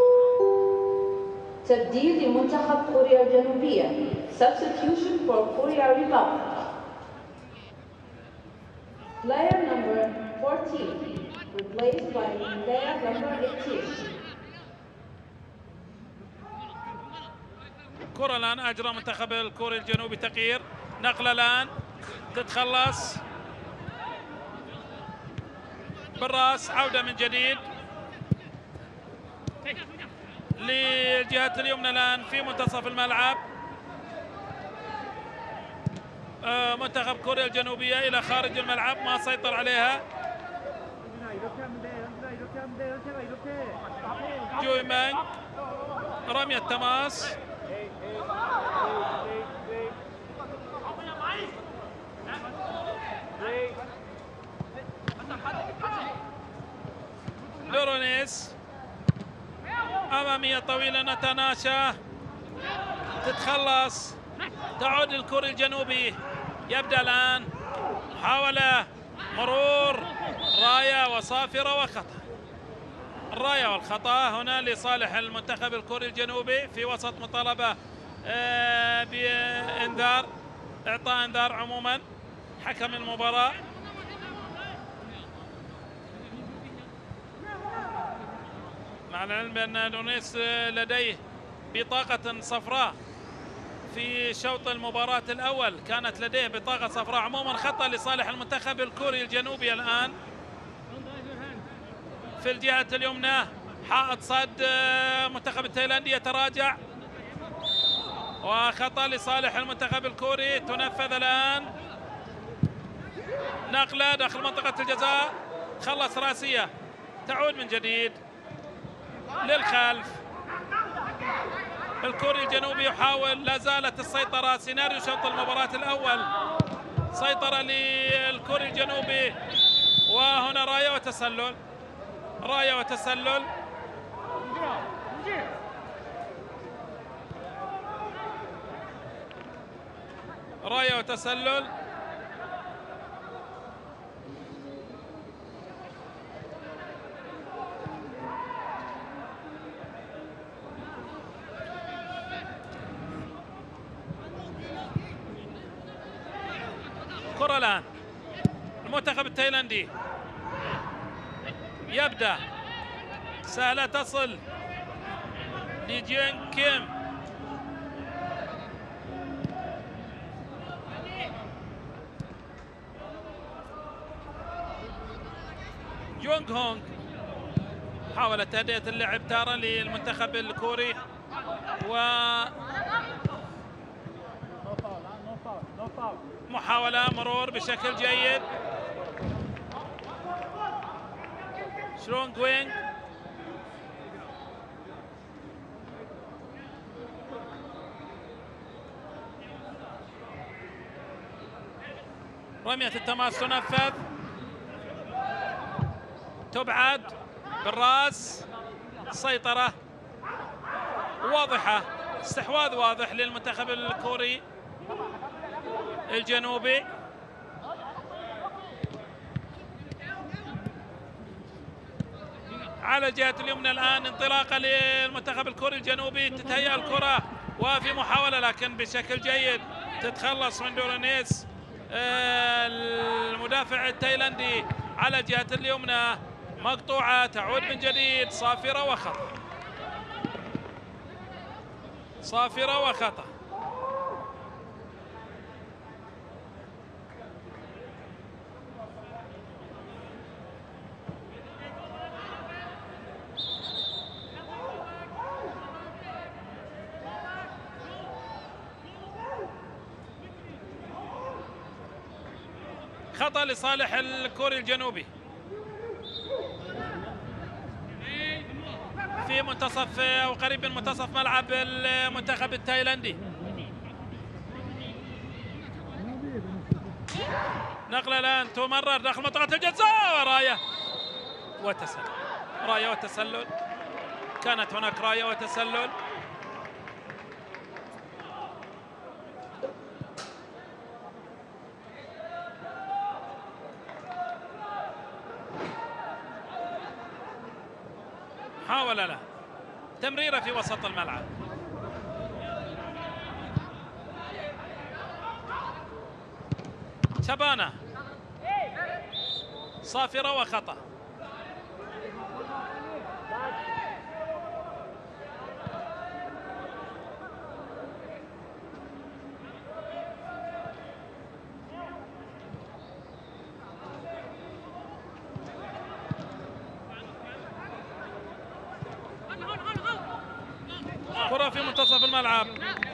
تبديل لمنتخب كوريا الجنوبية. Substitution for Korea Republic. Player number fourteen replaced by player number eighteen. كرة الآن أجرى منتخب الكوري الجنوبي تغيير. نقلة الآن تتخلص بالراس. عودة من جديد للجهة اليمنى الآن في منتصف الملعب. منتخب كوريا الجنوبية إلى خارج الملعب، ما سيطر عليها. جوي مانج رمية تماس. لورونيس أمامية طويلة نتناشى تتخلص. تعود الكوري الجنوبي. يبدأ الآن محاولة مرور راية وصافرة وخطأ. الراية والخطأ هنا لصالح المنتخب الكوري الجنوبي في وسط مطالبة بإنذار، إعطاء إنذار عموما حكم المباراة. مع العلم بأن لونيس لديه بطاقة صفراء في شوط المباراة الأول، كانت لديه بطاقة صفراء. عموما خطأ لصالح المنتخب الكوري الجنوبي. الآن في الجهة اليمنى حائط صد منتخب التايلاندي يتراجع، وخطأ لصالح المنتخب الكوري. تنفذ الآن نقلة داخل منطقة الجزاء. خلص راسية. تعود من جديد للخلف. الكوري الجنوبي يحاول، لا زالت السيطرة. سيناريو شوط المباراة الأول سيطرة للكوري الجنوبي. وهنا راية وتسلل، راية وتسلل. راية وتسلل. كرة الآن المنتخب التايلاندي يبدأ. سهلة تصل لجين كيم. جونغ هونغ حاول تهدئة اللعب تارة للمنتخب الكوري، و محاولة مرور بشكل جيد. شرونغ وينغ رمية التماس تنفذ، تبعد بالراس. سيطرة واضحة، استحواذ واضح للمنتخب الكوري الجنوبي. على الجهة اليمنى الآن انطلاقة للمنتخب الكوري الجنوبي. تتهيأ الكرة وفي محاولة لكن بشكل جيد تتخلص من دورانيس المدافع التايلاندي. على الجهة اليمنى مقطوعة. تعود من جديد. صافرة وخطأ، صافرة وخطأ. خطأ لصالح الكوري الجنوبي في منتصف او قريب من منتصف ملعب المنتخب التايلاندي. نقلة الآن تمرر داخل منطقة الجزاء، وراية وتسلل، راية وتسلل، كانت هناك راية وتسلل. حاول له تمريرة في وسط الملعب، شبانة صافرة وخطأ. كرة في منتصف الملعب،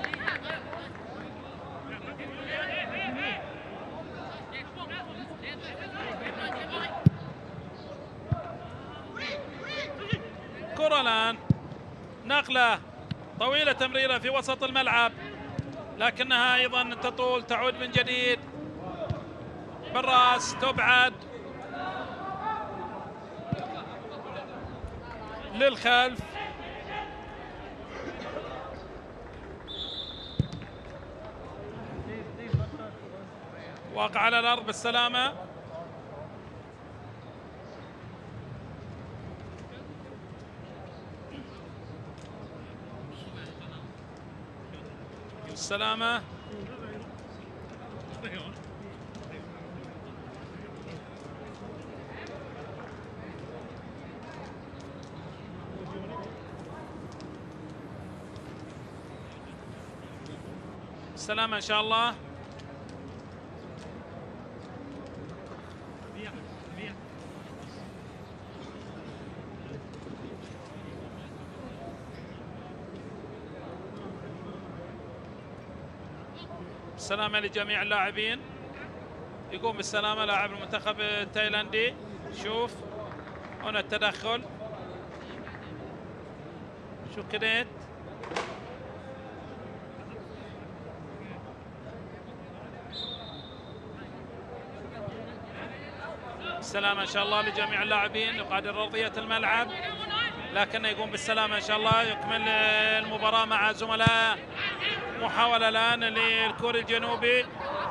كرة الآن نقلة طويلة تمريرة في وسط الملعب، لكنها أيضا تطول، تعود من جديد بالرأس، تبعد للخلف. واقع على الأرض بالسلامة. السلامة السلامة إن شاء الله. السلامة لجميع اللاعبين. يقوم بالسلامة لاعب المنتخب التايلاندي. شوف هنا التدخل، شوف كنيت السلامة إن شاء الله لجميع اللاعبين. يقادر أرضية الملعب لكنه يقوم بالسلامة إن شاء الله. يكمل المباراة مع زملاء. محاولة الآن للكوري الجنوبي،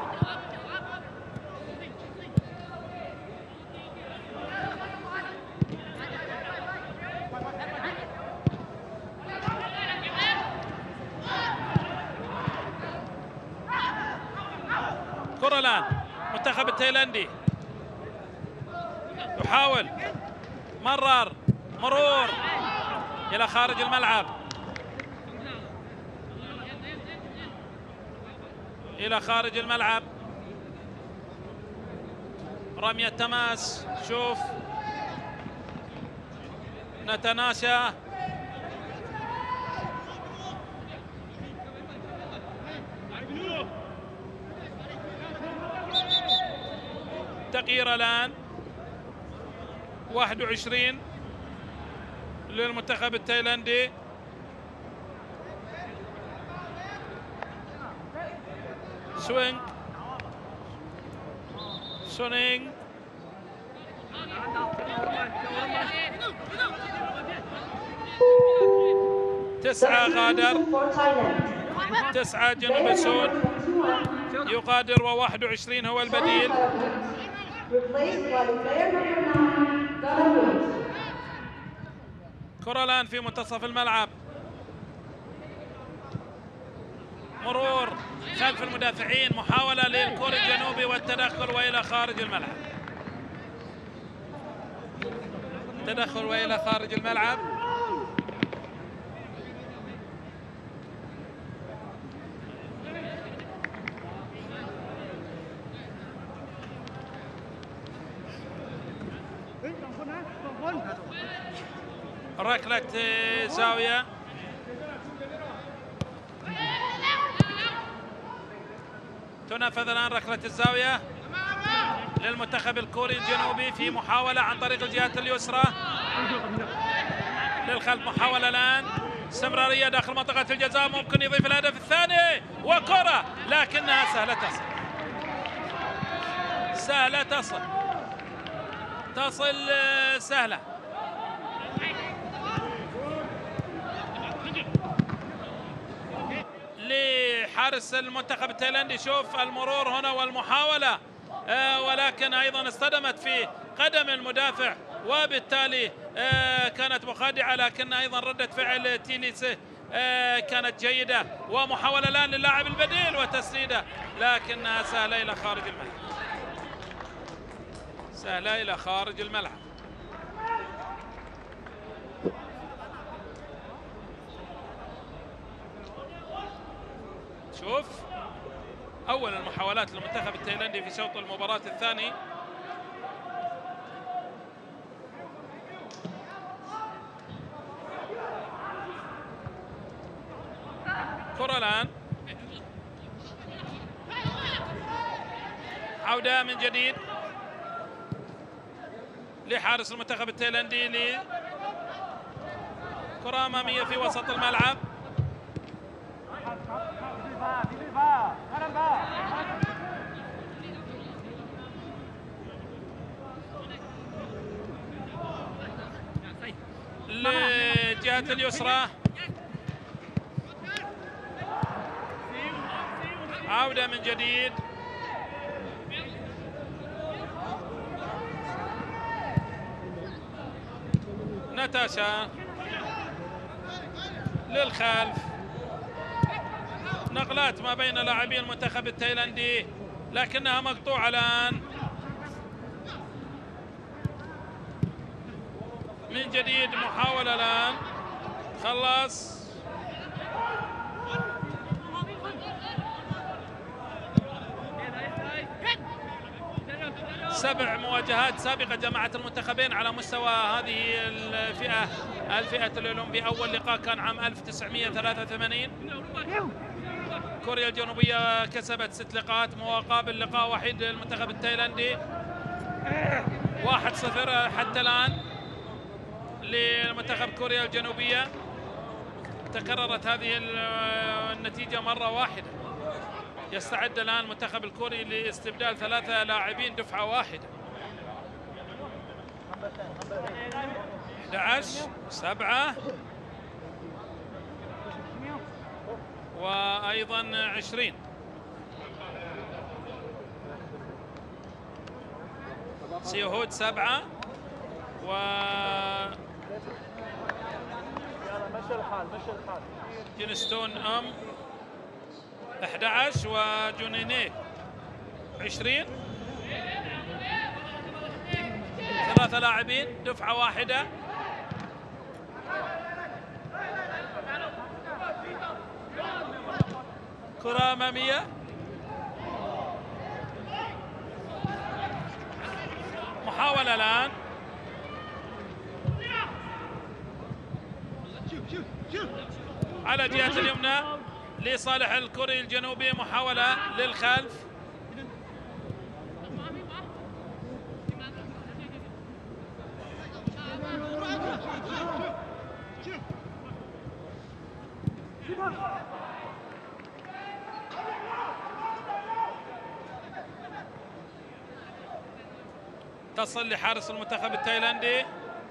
كرة الآن منتخب التايلاندي يحاول، مرر مرور إلى خارج الملعب، إلى خارج الملعب، رمية تماس. شوف نتناشى، تغيير الآن واحد وعشرين للمنتخب التايلاندي. سوينغ سونينغ تسعة غادر، تسعة جنوب سود يغادر، وواحد وعشرين هو البديل. كرة الآن في منتصف الملعب، مرور خلف المدافعين، محاولة للكوري الجنوبي والتدخل وإلى خارج الملعب، تدخل وإلى خارج الملعب. ركلة زاوية، تنفذ الآن ركلة الزاوية للمنتخب الكوري الجنوبي في محاولة عن طريق الجهة اليسرى للخلف. محاولة الآن استمرارية داخل منطقة الجزاء، ممكن يضيف الهدف الثاني، وكرة لكنها سهلة تصل، سهلة تصل تصل سهلة لحارس المنتخب التايلاندي. شوف المرور هنا والمحاولة، آه ولكن أيضا اصطدمت في قدم المدافع وبالتالي آه كانت مخادعة، لكن أيضا ردة فعل تيليس آه كانت جيدة. ومحاولة الآن للاعب البديل وتسديدة لكنها سهلة إلى خارج الملعب، سهلة إلى خارج الملعب. شوف أول المحاولات للمنتخب التايلاندي في شوط المباراة الثاني. كرة الآن، عودة من جديد لحارس المنتخب التايلاندي لكرة أمامية في وسط الملعب. للجهة اليسرى، عودة من جديد ناتاشا للخلف، نقلات ما بين لاعبي المنتخب التايلاندي لكنها مقطوعة الآن. من جديد محاولة الآن، خلص سبع مواجهات سابقة جمعت المنتخبين على مستوى هذه الفئة الفئة الأولمبي. أول لقاء كان عام ألف وتسعمئة وثلاثة وثمانين، كوريا الجنوبية كسبت ست لقاءات مقابل لقاء وحيد للمنتخب التايلاندي. واحد صفر حتى الآن لمنتخب كوريا الجنوبية. تكررت هذه النتيجة مرة واحدة. يستعد الآن المنتخب الكوري لاستبدال ثلاثة لاعبين دفعة واحدة. أحد عشر سبعة وأيضا عشرين. سيهود سبعة و جينستون أم أحد عشر وجونيني عشرين. ثلاثة لاعبين دفعة واحدة. كرة أمامية، محاولة الآن على جهة اليمنى لصالح الكوري الجنوبي. محاولة للخلف، تصل لحارس المنتخب التايلاندي.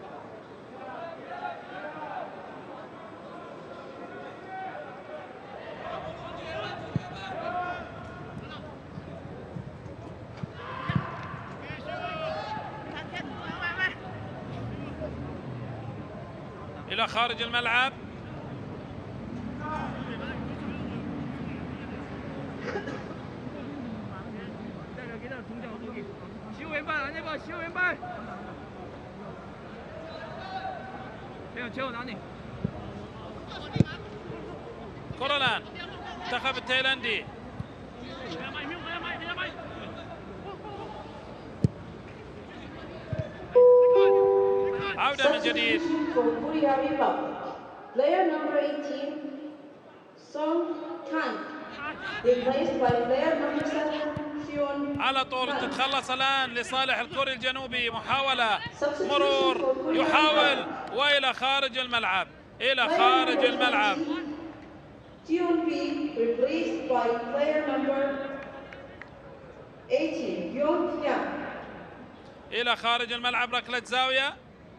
إلى خارج الملعب. كرة الآن المنتخب التايلاندي، عودة من جديد. Player number eighteen, Song Tan, replaced by player number seven, Sion. على طول تتخلص الآن لصالح الكوري الجنوبي. محاولة مرور، يحاول وإلى خارج الملعب، إلى خارج الملعب. Sion P, replaced by player number eighteen, Yon Yang. إلى خارج الملعب، ركلة زاوية.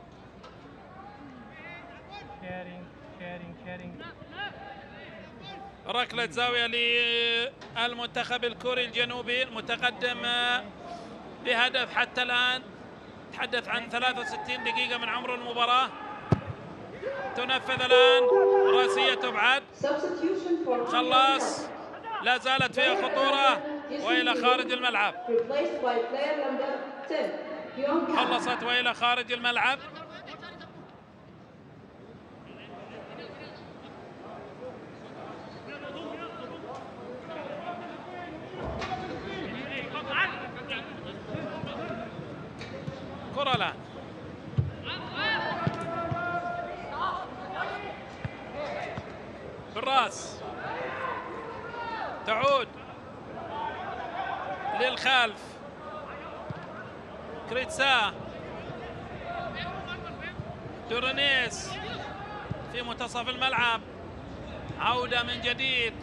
ركلة زاوية للمنتخب الكوري الجنوبي المتقدم بهدف حتى الآن. تحدث عن ثلاث وستين دقيقة من عمر المباراة. تنفذ الآن راسية تبعد. خلاص، لا زالت فيها خطورة وإلى خارج الملعب. خلصت وإلى خارج الملعب. كرة الآن بالراس، تعود للخلف. كريتسا، دورنيس في منتصف الملعب. عودة من جديد.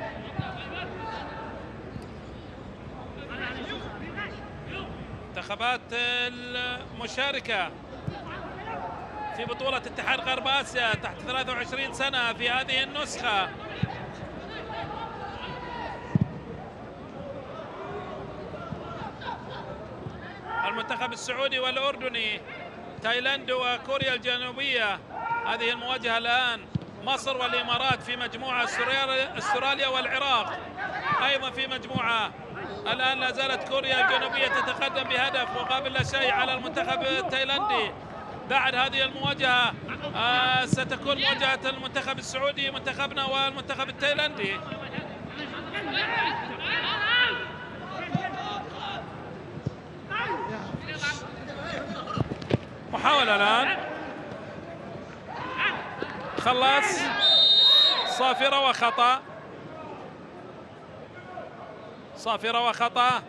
منتخبات المشاركة في بطولة اتحاد غرب آسيا تحت ثلاثة وعشرين سنة في هذه النسخة. المنتخب السعودي والأردني، تايلاند وكوريا الجنوبية. هذه المواجهة الآن مصر والإمارات في مجموعة، استراليا والعراق أيضا في مجموعة. الآن لا زالت كوريا الجنوبية تتقدم بهدف مقابل لا شيء على المنتخب التايلاندي. بعد هذه المواجهة آه ستكون مواجهة المنتخب السعودي، منتخبنا والمنتخب التايلاندي. محاولة الآن، خلاص، صافرة وخطأ. صافرة وخطأ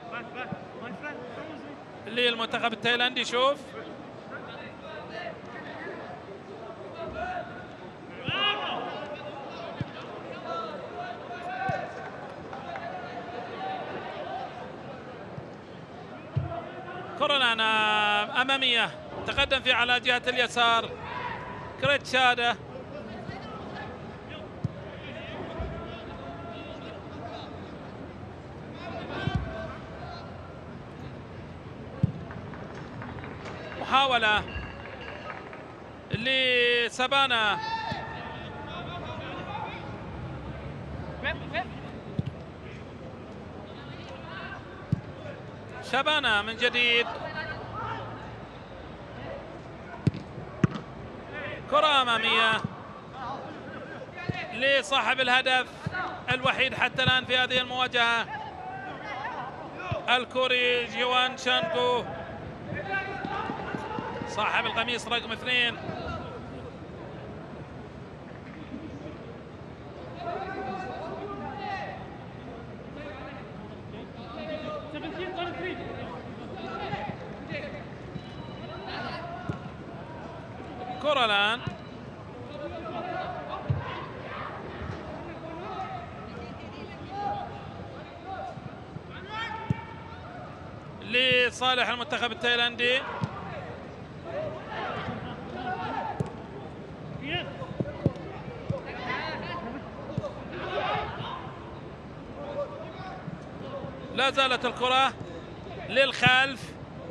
للمنتخب التايلاندي. شوف كرة الآن أمامية، تقدم في على جهة اليسار. كريتشادة، محاولة لسبانا. شبانة من جديد. كرة أمامية لصاحب الهدف الوحيد حتى الآن في هذه المواجهة، الكوري جيوان شانغو، صاحب القميص رقم اثنين. كرة الآن لصالح المنتخب التايلاندي. لا زالت الكرة للخلف.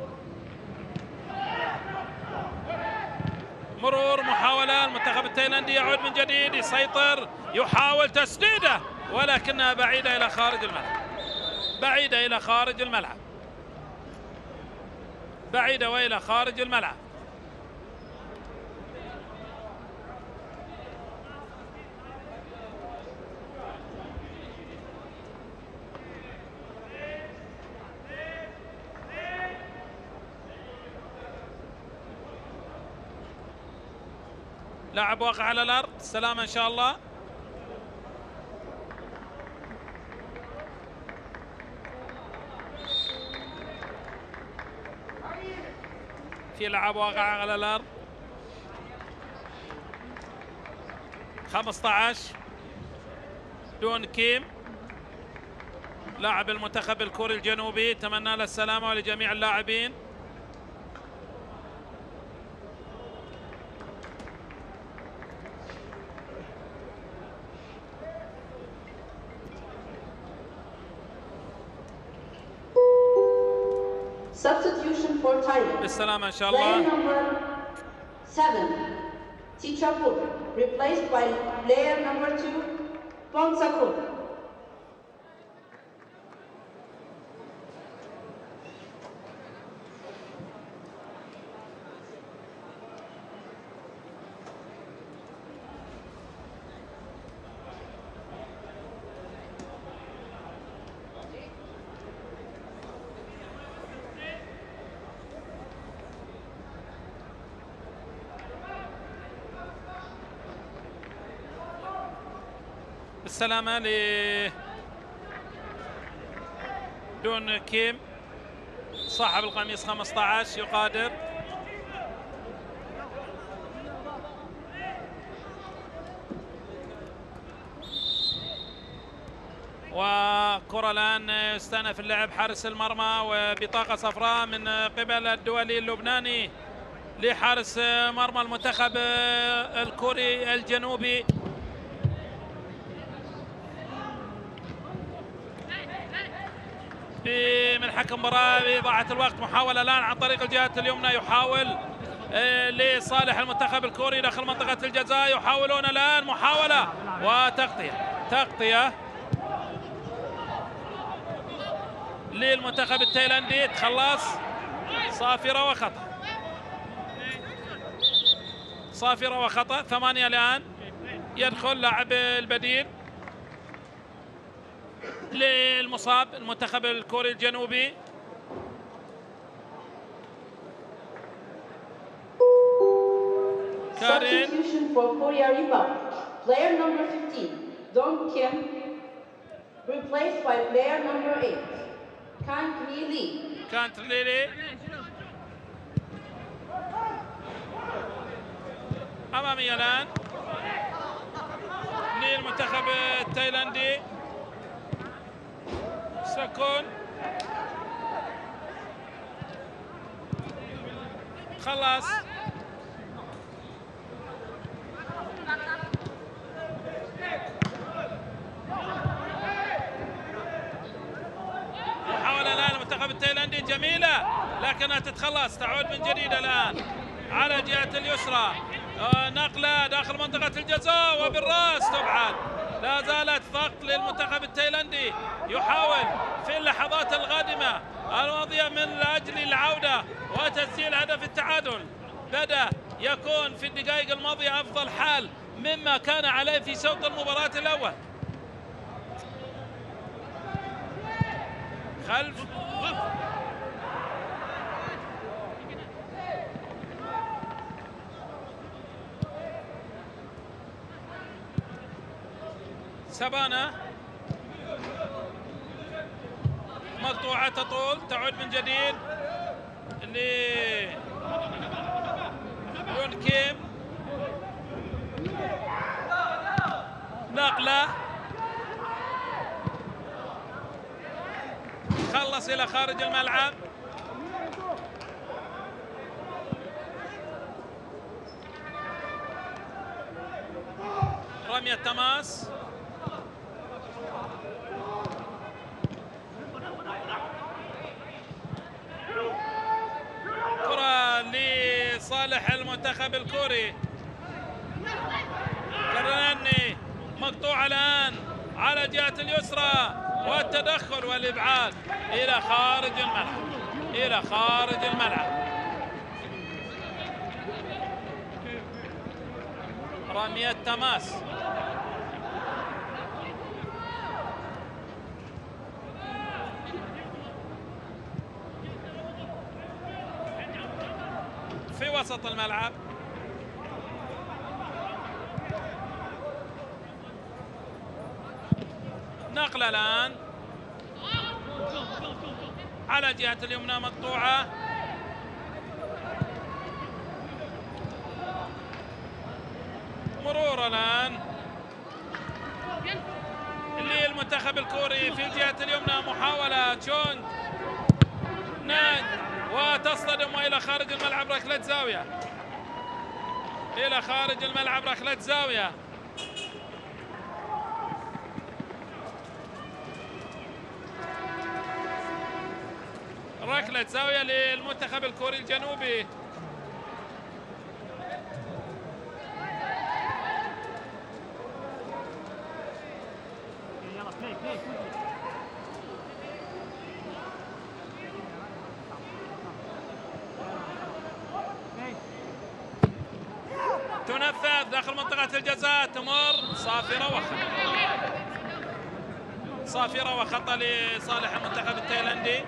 مرور، محاولة. المنتخب التايلاندي يعود من جديد، يسيطر، يحاول تسديده ولكنها بعيدة إلى خارج الملعب. بعيدة إلى خارج الملعب. بعيدة وإلى خارج الملعب. لاعب واقع على الأرض. سلامة إن شاء الله. في لاعب واقع على الأرض. خمسة عشر دون كيم، لاعب المنتخب الكوري الجنوبي. تمنى له السلامة ولجميع اللاعبين. Substitution for Thailand. بالسلامة إن شاء Player الله. number seven, Tichapur, replaced by player number two, Ponsakul. بالسلامة ل دون كيم صاحب القميص خمسة عشر يقادر. وكرة الآن يستأنف اللعب حارس المرمى وبطاقة صفراء من قبل الدولي اللبناني لحارس مرمى المنتخب الكوري الجنوبي. من حكم مباراة بإضاعة الوقت. محاولة الآن عن طريق الجهة اليمنى، يحاول لصالح المنتخب الكوري داخل منطقة الجزاء. يحاولون الآن محاولة وتغطية تغطية للمنتخب التايلاندي. تخلص صافرة وخطأ، صافرة وخطأ. ثمانية الآن يدخل لاعب البديل للمصاب المنتخب الكوري الجنوبي. كارين. Substitution for Korea Republic. Player number fifteen, Dong Kim, replaced by player number eight, Kang Hee Lee. كانت ليلي أمامي الآن للمنتخب التايلاندي. سكون خلص. محاولة الآن المنتخب التايلاندي جميلة لكنها تتخلص. تعود من جديد الآن على جهة اليسرى. نقلة داخل منطقة الجزاء وبالراس تبعد. لا زالت ضغط للمنتخب التايلاندي، يحاول في اللحظات القادمة الماضية من أجل العودة وتسجيل هدف التعادل. بدأ يكون في الدقائق الماضية أفضل حال مما كان عليه في شوط المباراة الأول. خلف سبانة مقطوعة تطول. تعود من جديد ل يون كيم. نقلة خلص إلى خارج الملعب. رمية تماس. كرة لصالح المنتخب الكوري. كرناني مقطوع الآن على جهة اليسرى والتدخل والإبعاد إلى خارج الملعب، إلى خارج الملعب. رمية تماس. في وسط الملعب. نقلة الآن على جهة اليمنى مقطوعة. مرور الآن للمنتخب الكوري في الجهة اليمنى. محاولة تشونغ نانج وتصطدم إلى خارج الملعب. ركلة زاوية إلى خارج الملعب، ركلة زاوية. ركلة زاوية للمنتخب الكوري الجنوبي. تنفذ داخل منطقة الجزاء، تمر صافرة وخطأ. صافرة وخطأ لصالح المنتخب التايلاندي.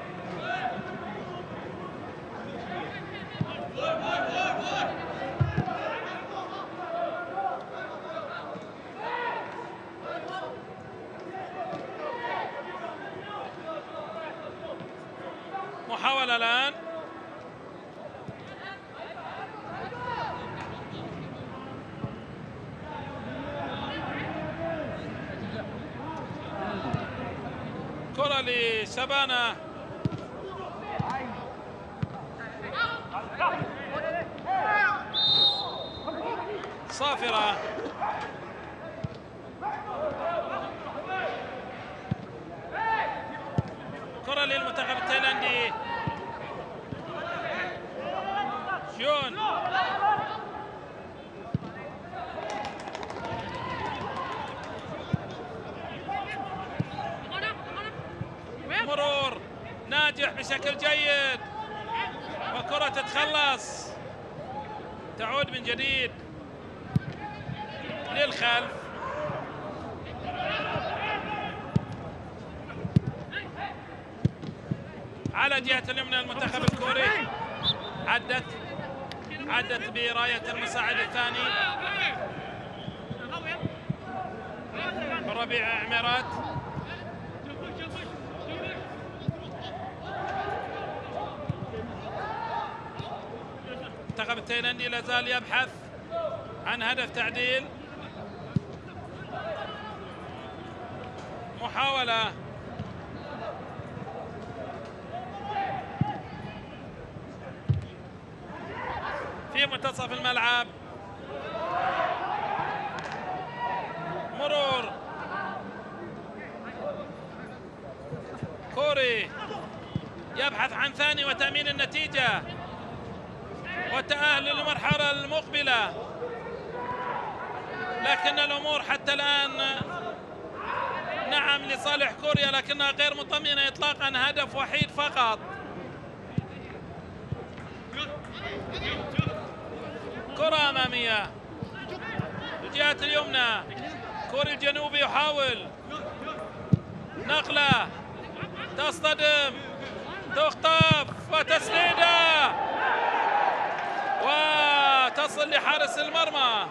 محاولة الآن. كرة لشبانة. صافرة. كرة للمنتخب التايلاندي. جون. مرور ناجح بشكل جيد، وكرة تتخلص، تعود من جديد للخلف. على جهة اليمنى المنتخب الكوري عدت عدت براية المساعد الثاني ربيع عميرات. المنتخب التايلاندي لا زال يبحث عن هدف تعديل. محاولة في منتصف الملعب. مرور كوري يبحث عن ثاني وتأمين النتيجة والتأهل للمرحلة المقبلة، لكن الأمور حتى الآن نعم لصالح كوريا، لكنها غير مطمئنة إطلاقا. هدف وحيد فقط. كرة أمامية الجهة اليمنى. كوري الجنوبي يحاول نقلة، تصطدم، تخطف وتسديدة وتصل لحارس المرمى.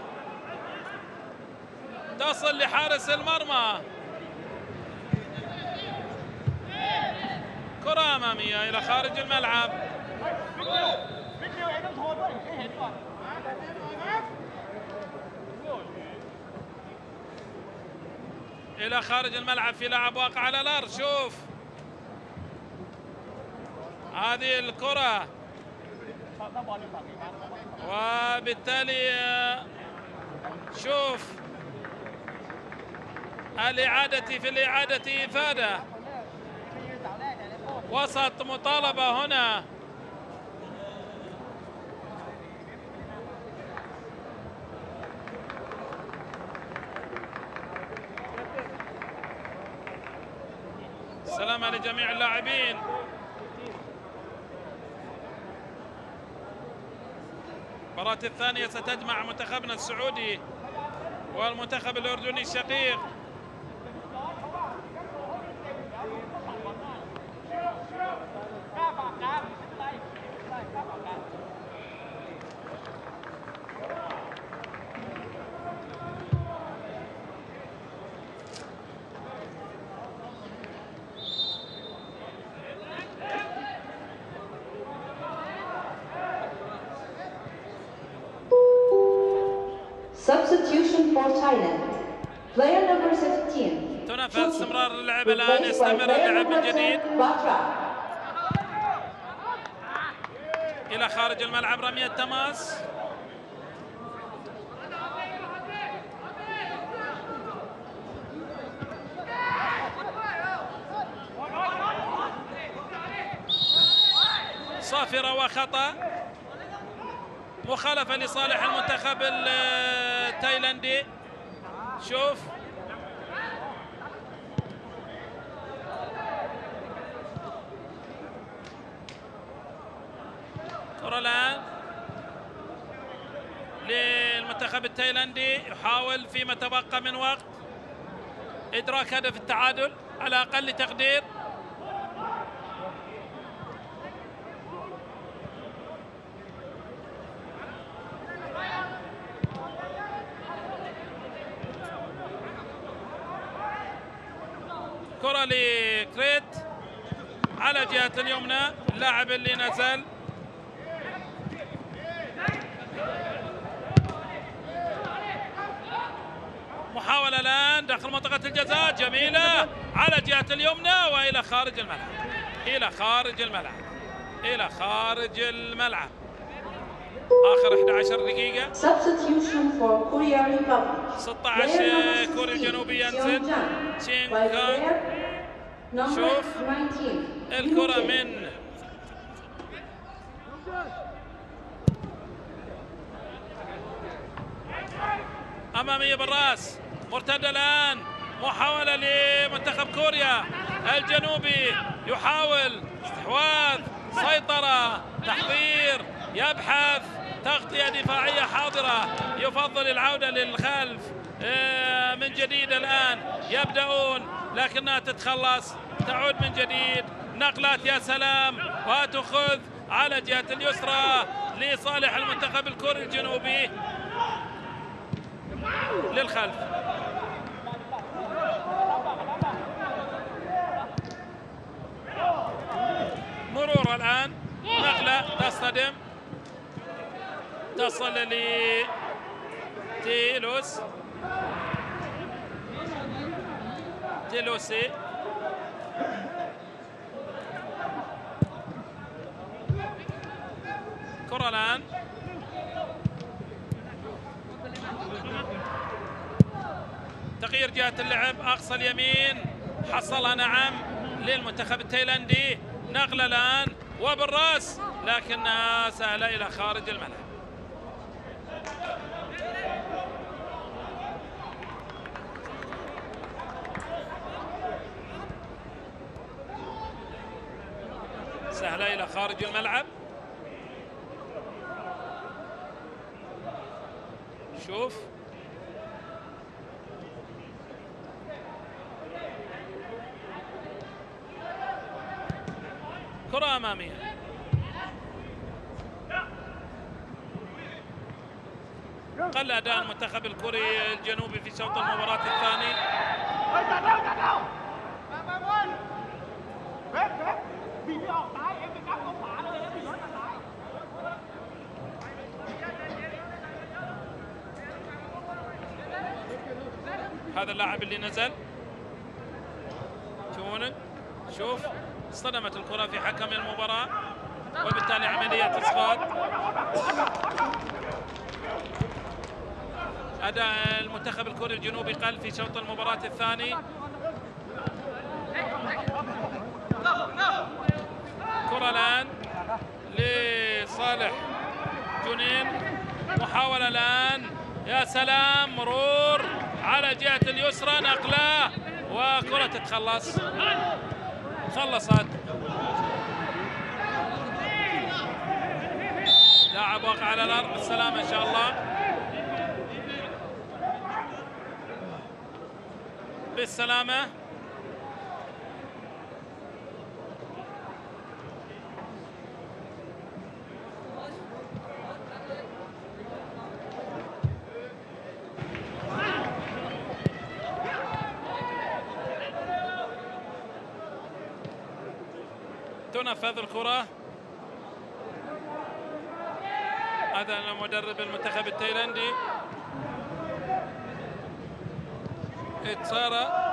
تصل لحارس المرمى. كرة أمامية إلى خارج الملعب. إلى خارج الملعب في لاعب واقع على الأرض. شوف هذه الكرة، وبالتالي شوف الإعادة في الإعادة إفادة. وسط مطالبة هنا. سلامة لجميع اللاعبين. المباراة الثانية ستجمع منتخبنا السعودي والمنتخب الأردني الشقيق. Substitution for Thailand. Player number seventeen. تنفذ استمرار اللعب الآن. يستمر اللعب من جديد إلى خارج الملعب. رمية تماس. صافرة وخطأ، مخالفة لصالح المنتخب التايلاندي. شوف كرة الآن للمنتخب التايلاندي، يحاول فيما تبقى من وقت إدراك هدف التعادل على أقل تقدير. كرة لكريت على جهة اليمنى، اللاعب اللي نزل. محاولة الآن داخل منطقة الجزاء جميلة على جهة اليمنى وإلى خارج الملعب، إلى خارج الملعب، إلى خارج الملعب. آخر إحدى عشرة دقيقة. Substitution for Korea Republic. ستة عشر كوريا الجنوبية ينزل تشين كانغ. شوف الكرة من أمامية بالراس، مرتدة الآن، محاولة لمنتخب كوريا الجنوبي، يحاول استحواذ، سيطرة، تحضير، يبحث، تغطية دفاعية حاضرة، يفضل العودة للخلف من جديد. الآن يبدأون لكنها تتخلص، تعود من جديد، نقلات يا سلام، وتأخذ على جهة اليسرى لصالح المنتخب الكوري الجنوبي للخلف. مرور الآن، نقلة تصطدم، تصل لتيلوس تيلوسي. كرة الآن تغيير جهة اللعب، أقصى اليمين، حصلها نعم للمنتخب التايلاندي. نقلة الآن وبالراس لكنها سهلة إلى خارج الملعب. سهلة إلى خارج الملعب. شوف كرة أمامية، قل أداء المنتخب الكوري الجنوبي في شوط المباراة الثاني. هذا اللاعب اللي نزل تونغ. شوف اصطدمت الكرة في حكم المباراة وبالتالي عملية اسقاط. أداء المنتخب الكوري الجنوبي قل في شوط المباراة الثاني. كرة الآن لصالح جنين، محاولة الآن، يا سلام، مرور على جهة اليسرى، نقلة وكرة تتخلص، خلصت. لاعب وقع على الأرض بالسلامة إن شاء الله، بالسلامة. تنفذ الكرة. هذا مدرب المنتخب التايلاندي اتسارا.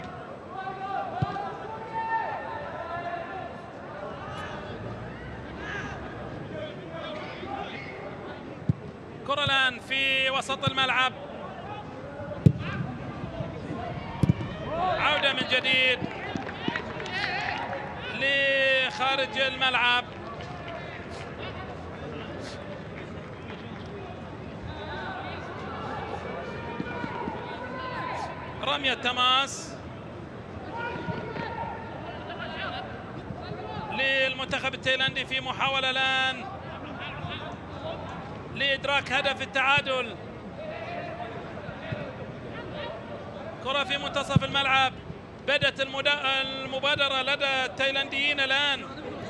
كرة الآن في وسط الملعب، عودة من جديد لخارج الملعب. رمية تماس للمنتخب التايلاندي في محاولة الآن لإدراك هدف التعادل. كرة في منتصف الملعب، بدأت المبادرة لدى التايلانديين الآن،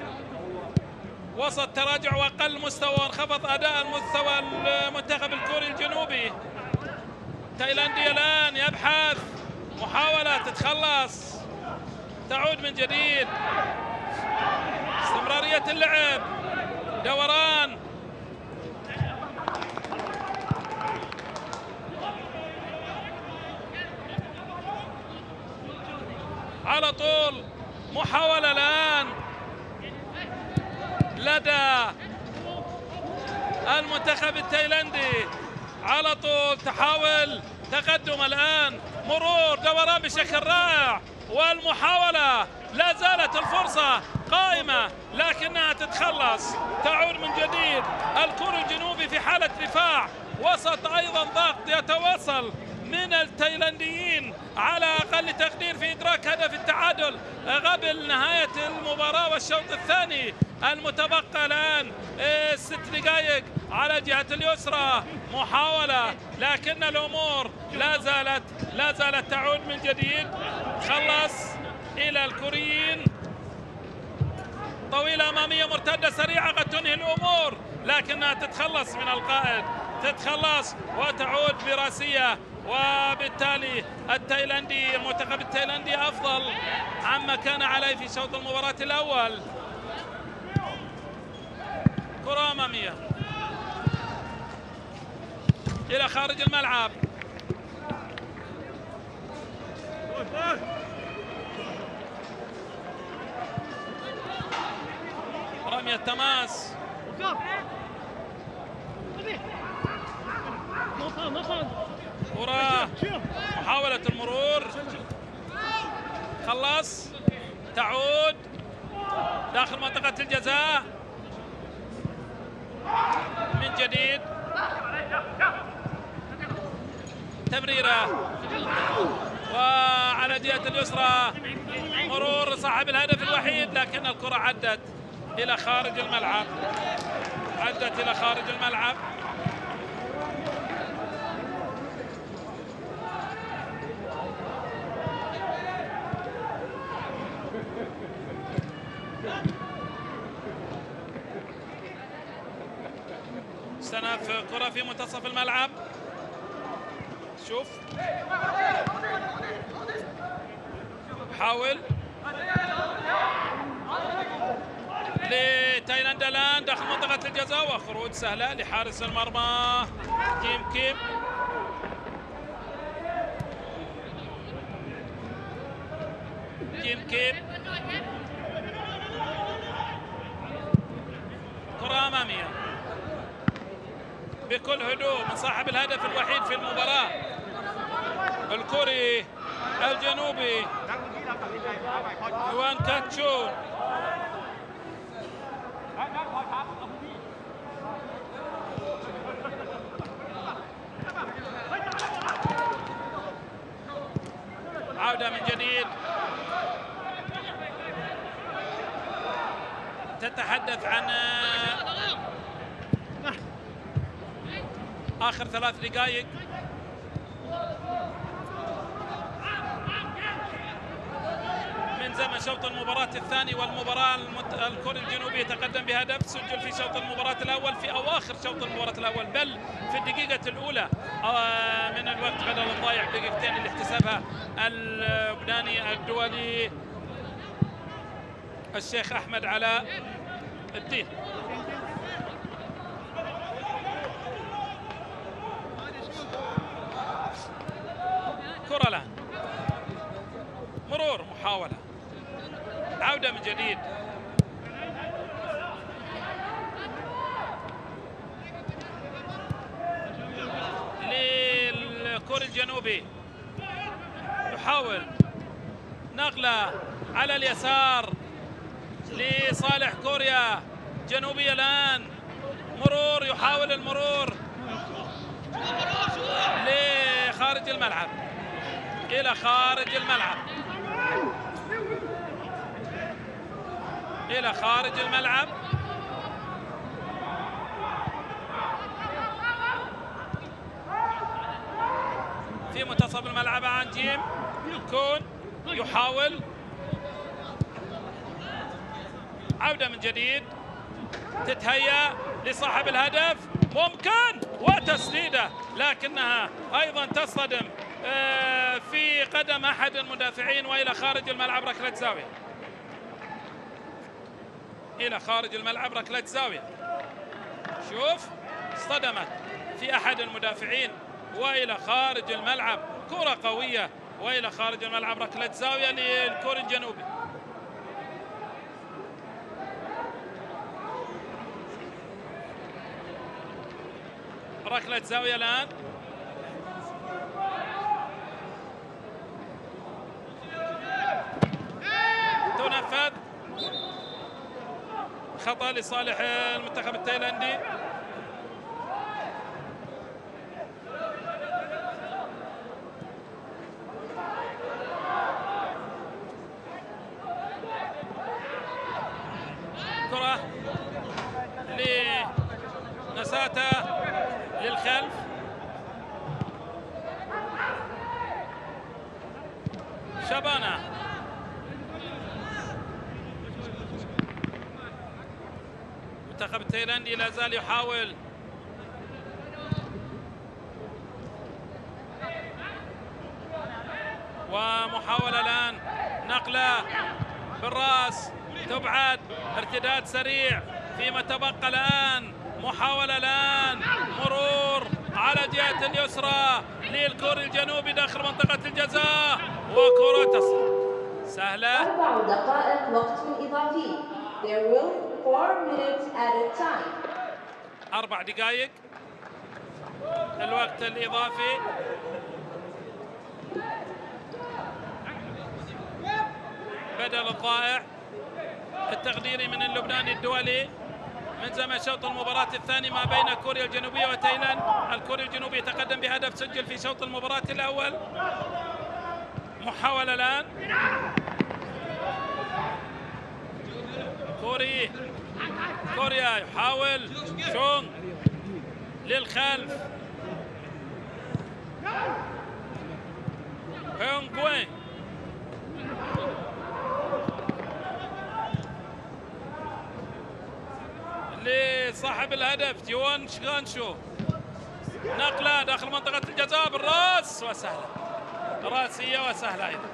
وسط تراجع وأقل مستوى، انخفض أداء المستوى المنتخب الكوري الجنوبي. تايلاندي الآن يبحث، محاولة تتخلص، تعود من جديد، استمرارية اللعب، دوران، على طول محاولة الآن لدى المنتخب التايلاندي، على طول تحاول تقدم الآن، مرور، دوران بشكل رائع، والمحاولة لا زالت الفرصة قائمة لكنها تتخلص. تعود من جديد الكوري الجنوبي في حالة دفاع، وسط أيضا ضغط يتواصل من التايلانديين على أقل تقدير في إدراك هدف التعادل قبل نهاية المباراة والشوط الثاني المتبقى الآن ست دقائق. على جهة اليسرى محاولة، لكن الأمور لا زالت لا زالت تعود من جديد. خلص إلى الكوريين، طويلة أمامية مرتدة سريعة قد تنهي الأمور، لكنها تتخلص من القائد، تتخلص وتعود براسية، وبالتالي التايلاندي المنتخب التايلاندي أفضل عما كان عليه في شوط المباراة الأول. كرة أمامية إلى خارج الملعب، رمية تماس، كرة، محاولة المرور، خلص، تعود داخل منطقة الجزاء من جديد، تمريرة، وعلى جهة اليسرى مرور صاحب الهدف الوحيد، لكن الكرة عدت إلى خارج الملعب، عدت إلى خارج الملعب. استنف كرة في منتصف الملعب، شوف حاول لتايلاند الآن داخل منطقة الجزاء، وخروج سهلة لحارس المرمى كيم كيم. كيم كيم، كرة أمامية بكل هدوء من صاحب الهدف الوحيد في المباراة الكوري الجنوبي يوان كاتشون. عودة من جديد، تتحدث عن آخر ثلاث دقائق من زمن شوط المباراة الثاني، والمباراة الكوري الجنوبي يتقدم بهدف سجل في شوط المباراة الأول في أواخر شوط المباراة الأول، بل في الدقيقة الأولى من الوقت بدل الضايع، دقيقتين اللي احتسبها اللبناني الدولي الشيخ أحمد علاء الدين. كرة الآن، مرور، محاولة، عودة من جديد، للكوري الجنوبي، يحاول نقلة على اليسار لصالح كوريا الجنوبية الآن، مرور، يحاول المرور لخارج الملعب، إلى خارج الملعب، إلى خارج الملعب. في منتصف الملعب عن جيم كون يحاول عودة من جديد، تتهيأ لصاحب الهدف، ممكن وتسديدة، لكنها أيضا تصطدم في قدم أحد المدافعين وإلى خارج الملعب. ركلة زاوية، إلى خارج الملعب ركلة زاوية. شوف، اصطدمت في أحد المدافعين وإلى خارج الملعب. كرة قوية وإلى خارج الملعب، ركلة زاوية للكوري الجنوبي. ركلة زاوية الآن. تنفذ، خطأ لصالح المنتخب التايلاندي. كرة لنساتا للخلف، شبانة المنتخب التايلاندي لا زال يحاول ومحاولة الآن، نقلة بالراس تبعد، ارتداد سريع فيما تبقى الآن، محاولة الآن، مرور على جهة اليسرى للكوري الجنوبي داخل منطقة الجزاء، وكرة تصل سهلة. أربع دقائق وقت إضافي. There will four minutes added time. أربع دقائق الوقت الإضافي. بدل الضائع التقديري من اللبناني الدولي من زمن شوط المباراة الثاني ما بين كوريا الجنوبية وتايلاند. الكوري الجنوبي يتقدم بهدف سجل في شوط المباراة الأول. محاولة الآن، كوري كوريا يحاول، شونغ للخلف، هونغ كوين لصاحب الهدف جوان شغانشو، نقلة داخل منطقة الجزاء بالراس وسهلة، راسية وسهلة أيضا.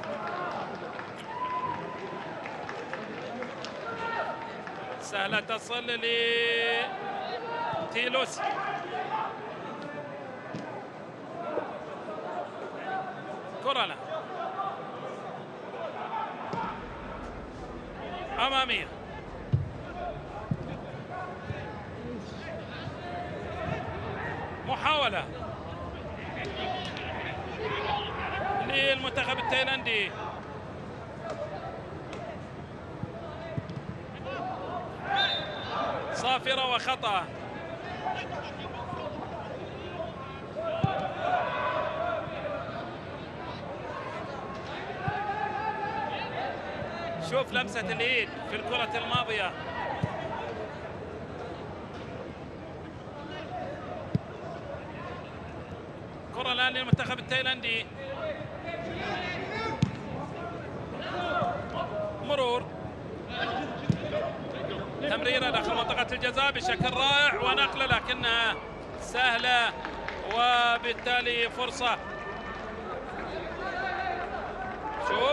سهلة تصل لتيلوس، كرة له أمامية، محاولة للمنتخب التايلاندي، صافرة وخطأ. شوف لمسة اليد في الكرة الماضية. كرة الآن للمنتخب التايلاندي، مرور، تمريرة داخل منطقة الجزاء بشكل رائع ونقلة لكنها سهلة وبالتالي فرصة. شوف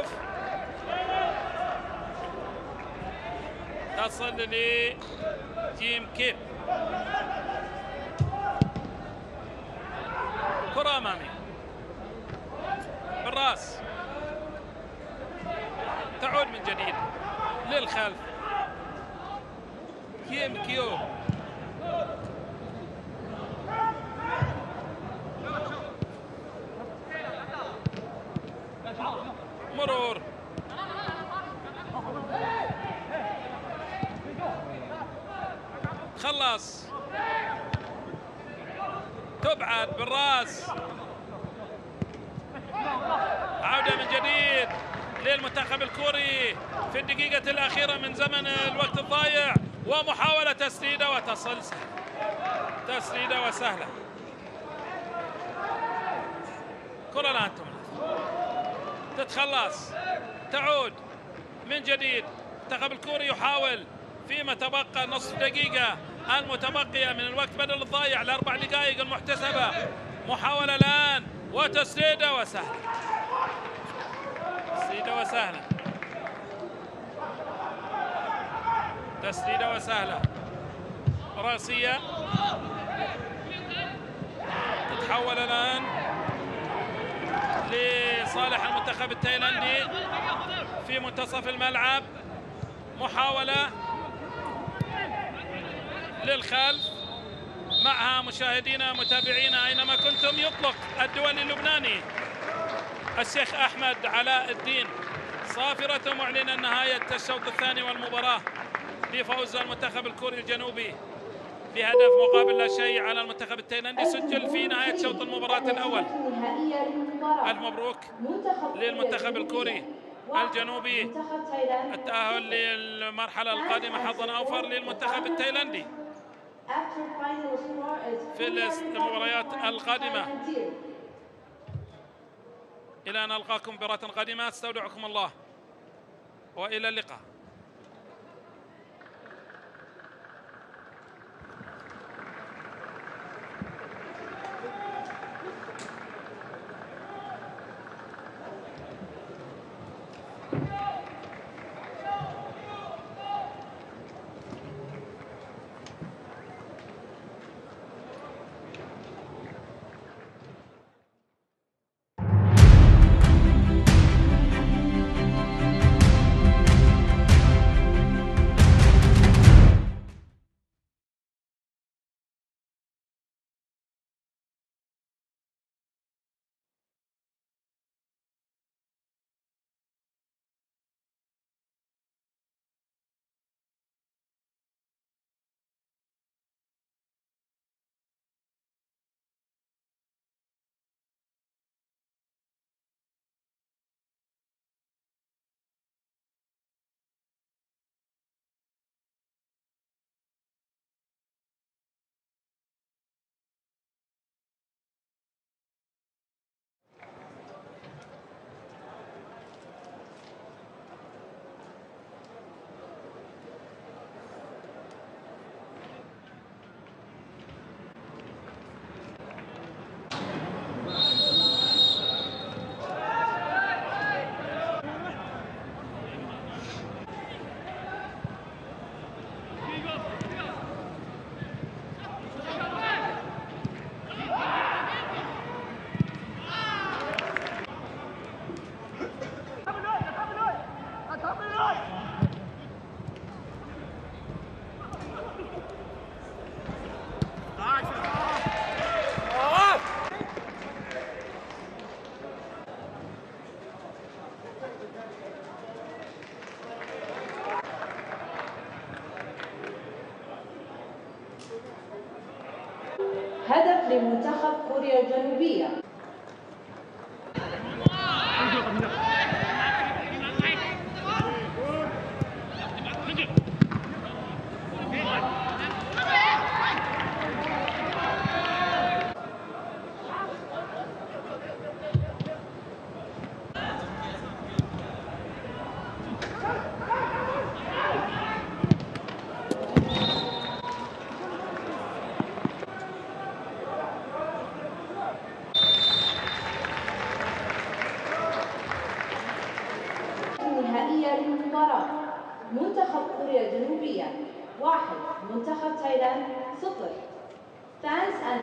تصل لجيم كيب، كرة أمامية بالراس، تعود من جديد للخلف، كيم كيو مرور، خلص، تبعد بالراس، عودة من جديد للمنتخب الكوري في الدقيقة الأخيرة من زمن الوقت الضايع، ومحاولة تسديدة وتصل تسديدة وسهلة. كرة الآن تتخلص، تعود من جديد. المنتخب الكوري يحاول فيما تبقى نصف دقيقة المتبقية من الوقت بدل الضايع لأربع دقائق المحتسبة. محاولة الآن وتسديدة وسهلة، تسديدة وسهلة، تسديدة وسهلة. راسية تتحول الآن لصالح المنتخب التايلاندي في منتصف الملعب. محاولة للخلف، معها مشاهدينا متابعينا أينما كنتم يطلق الدولي اللبناني الشيخ أحمد علاء الدين صافرة معلنا نهاية الشوط الثاني والمباراة بفوز المنتخب الكوري الجنوبي بهدف مقابل لا شيء على المنتخب التايلاندي سجل في نهاية شوط المباراة الأول. ألف مبروك للمنتخب الكوري الجنوبي التأهل للمرحلة القادمة. حظا أوفر للمنتخب التايلاندي في المباريات القادمة. إلى أن ألقاكم مباراة قادمة، استودعكم الله وإلى اللقاء. هدف لمنتخب كوريا الجنوبية. النهائية للمباراة منتخب كوريا الجنوبية واحد، منتخب تايلاند صفر. Fans and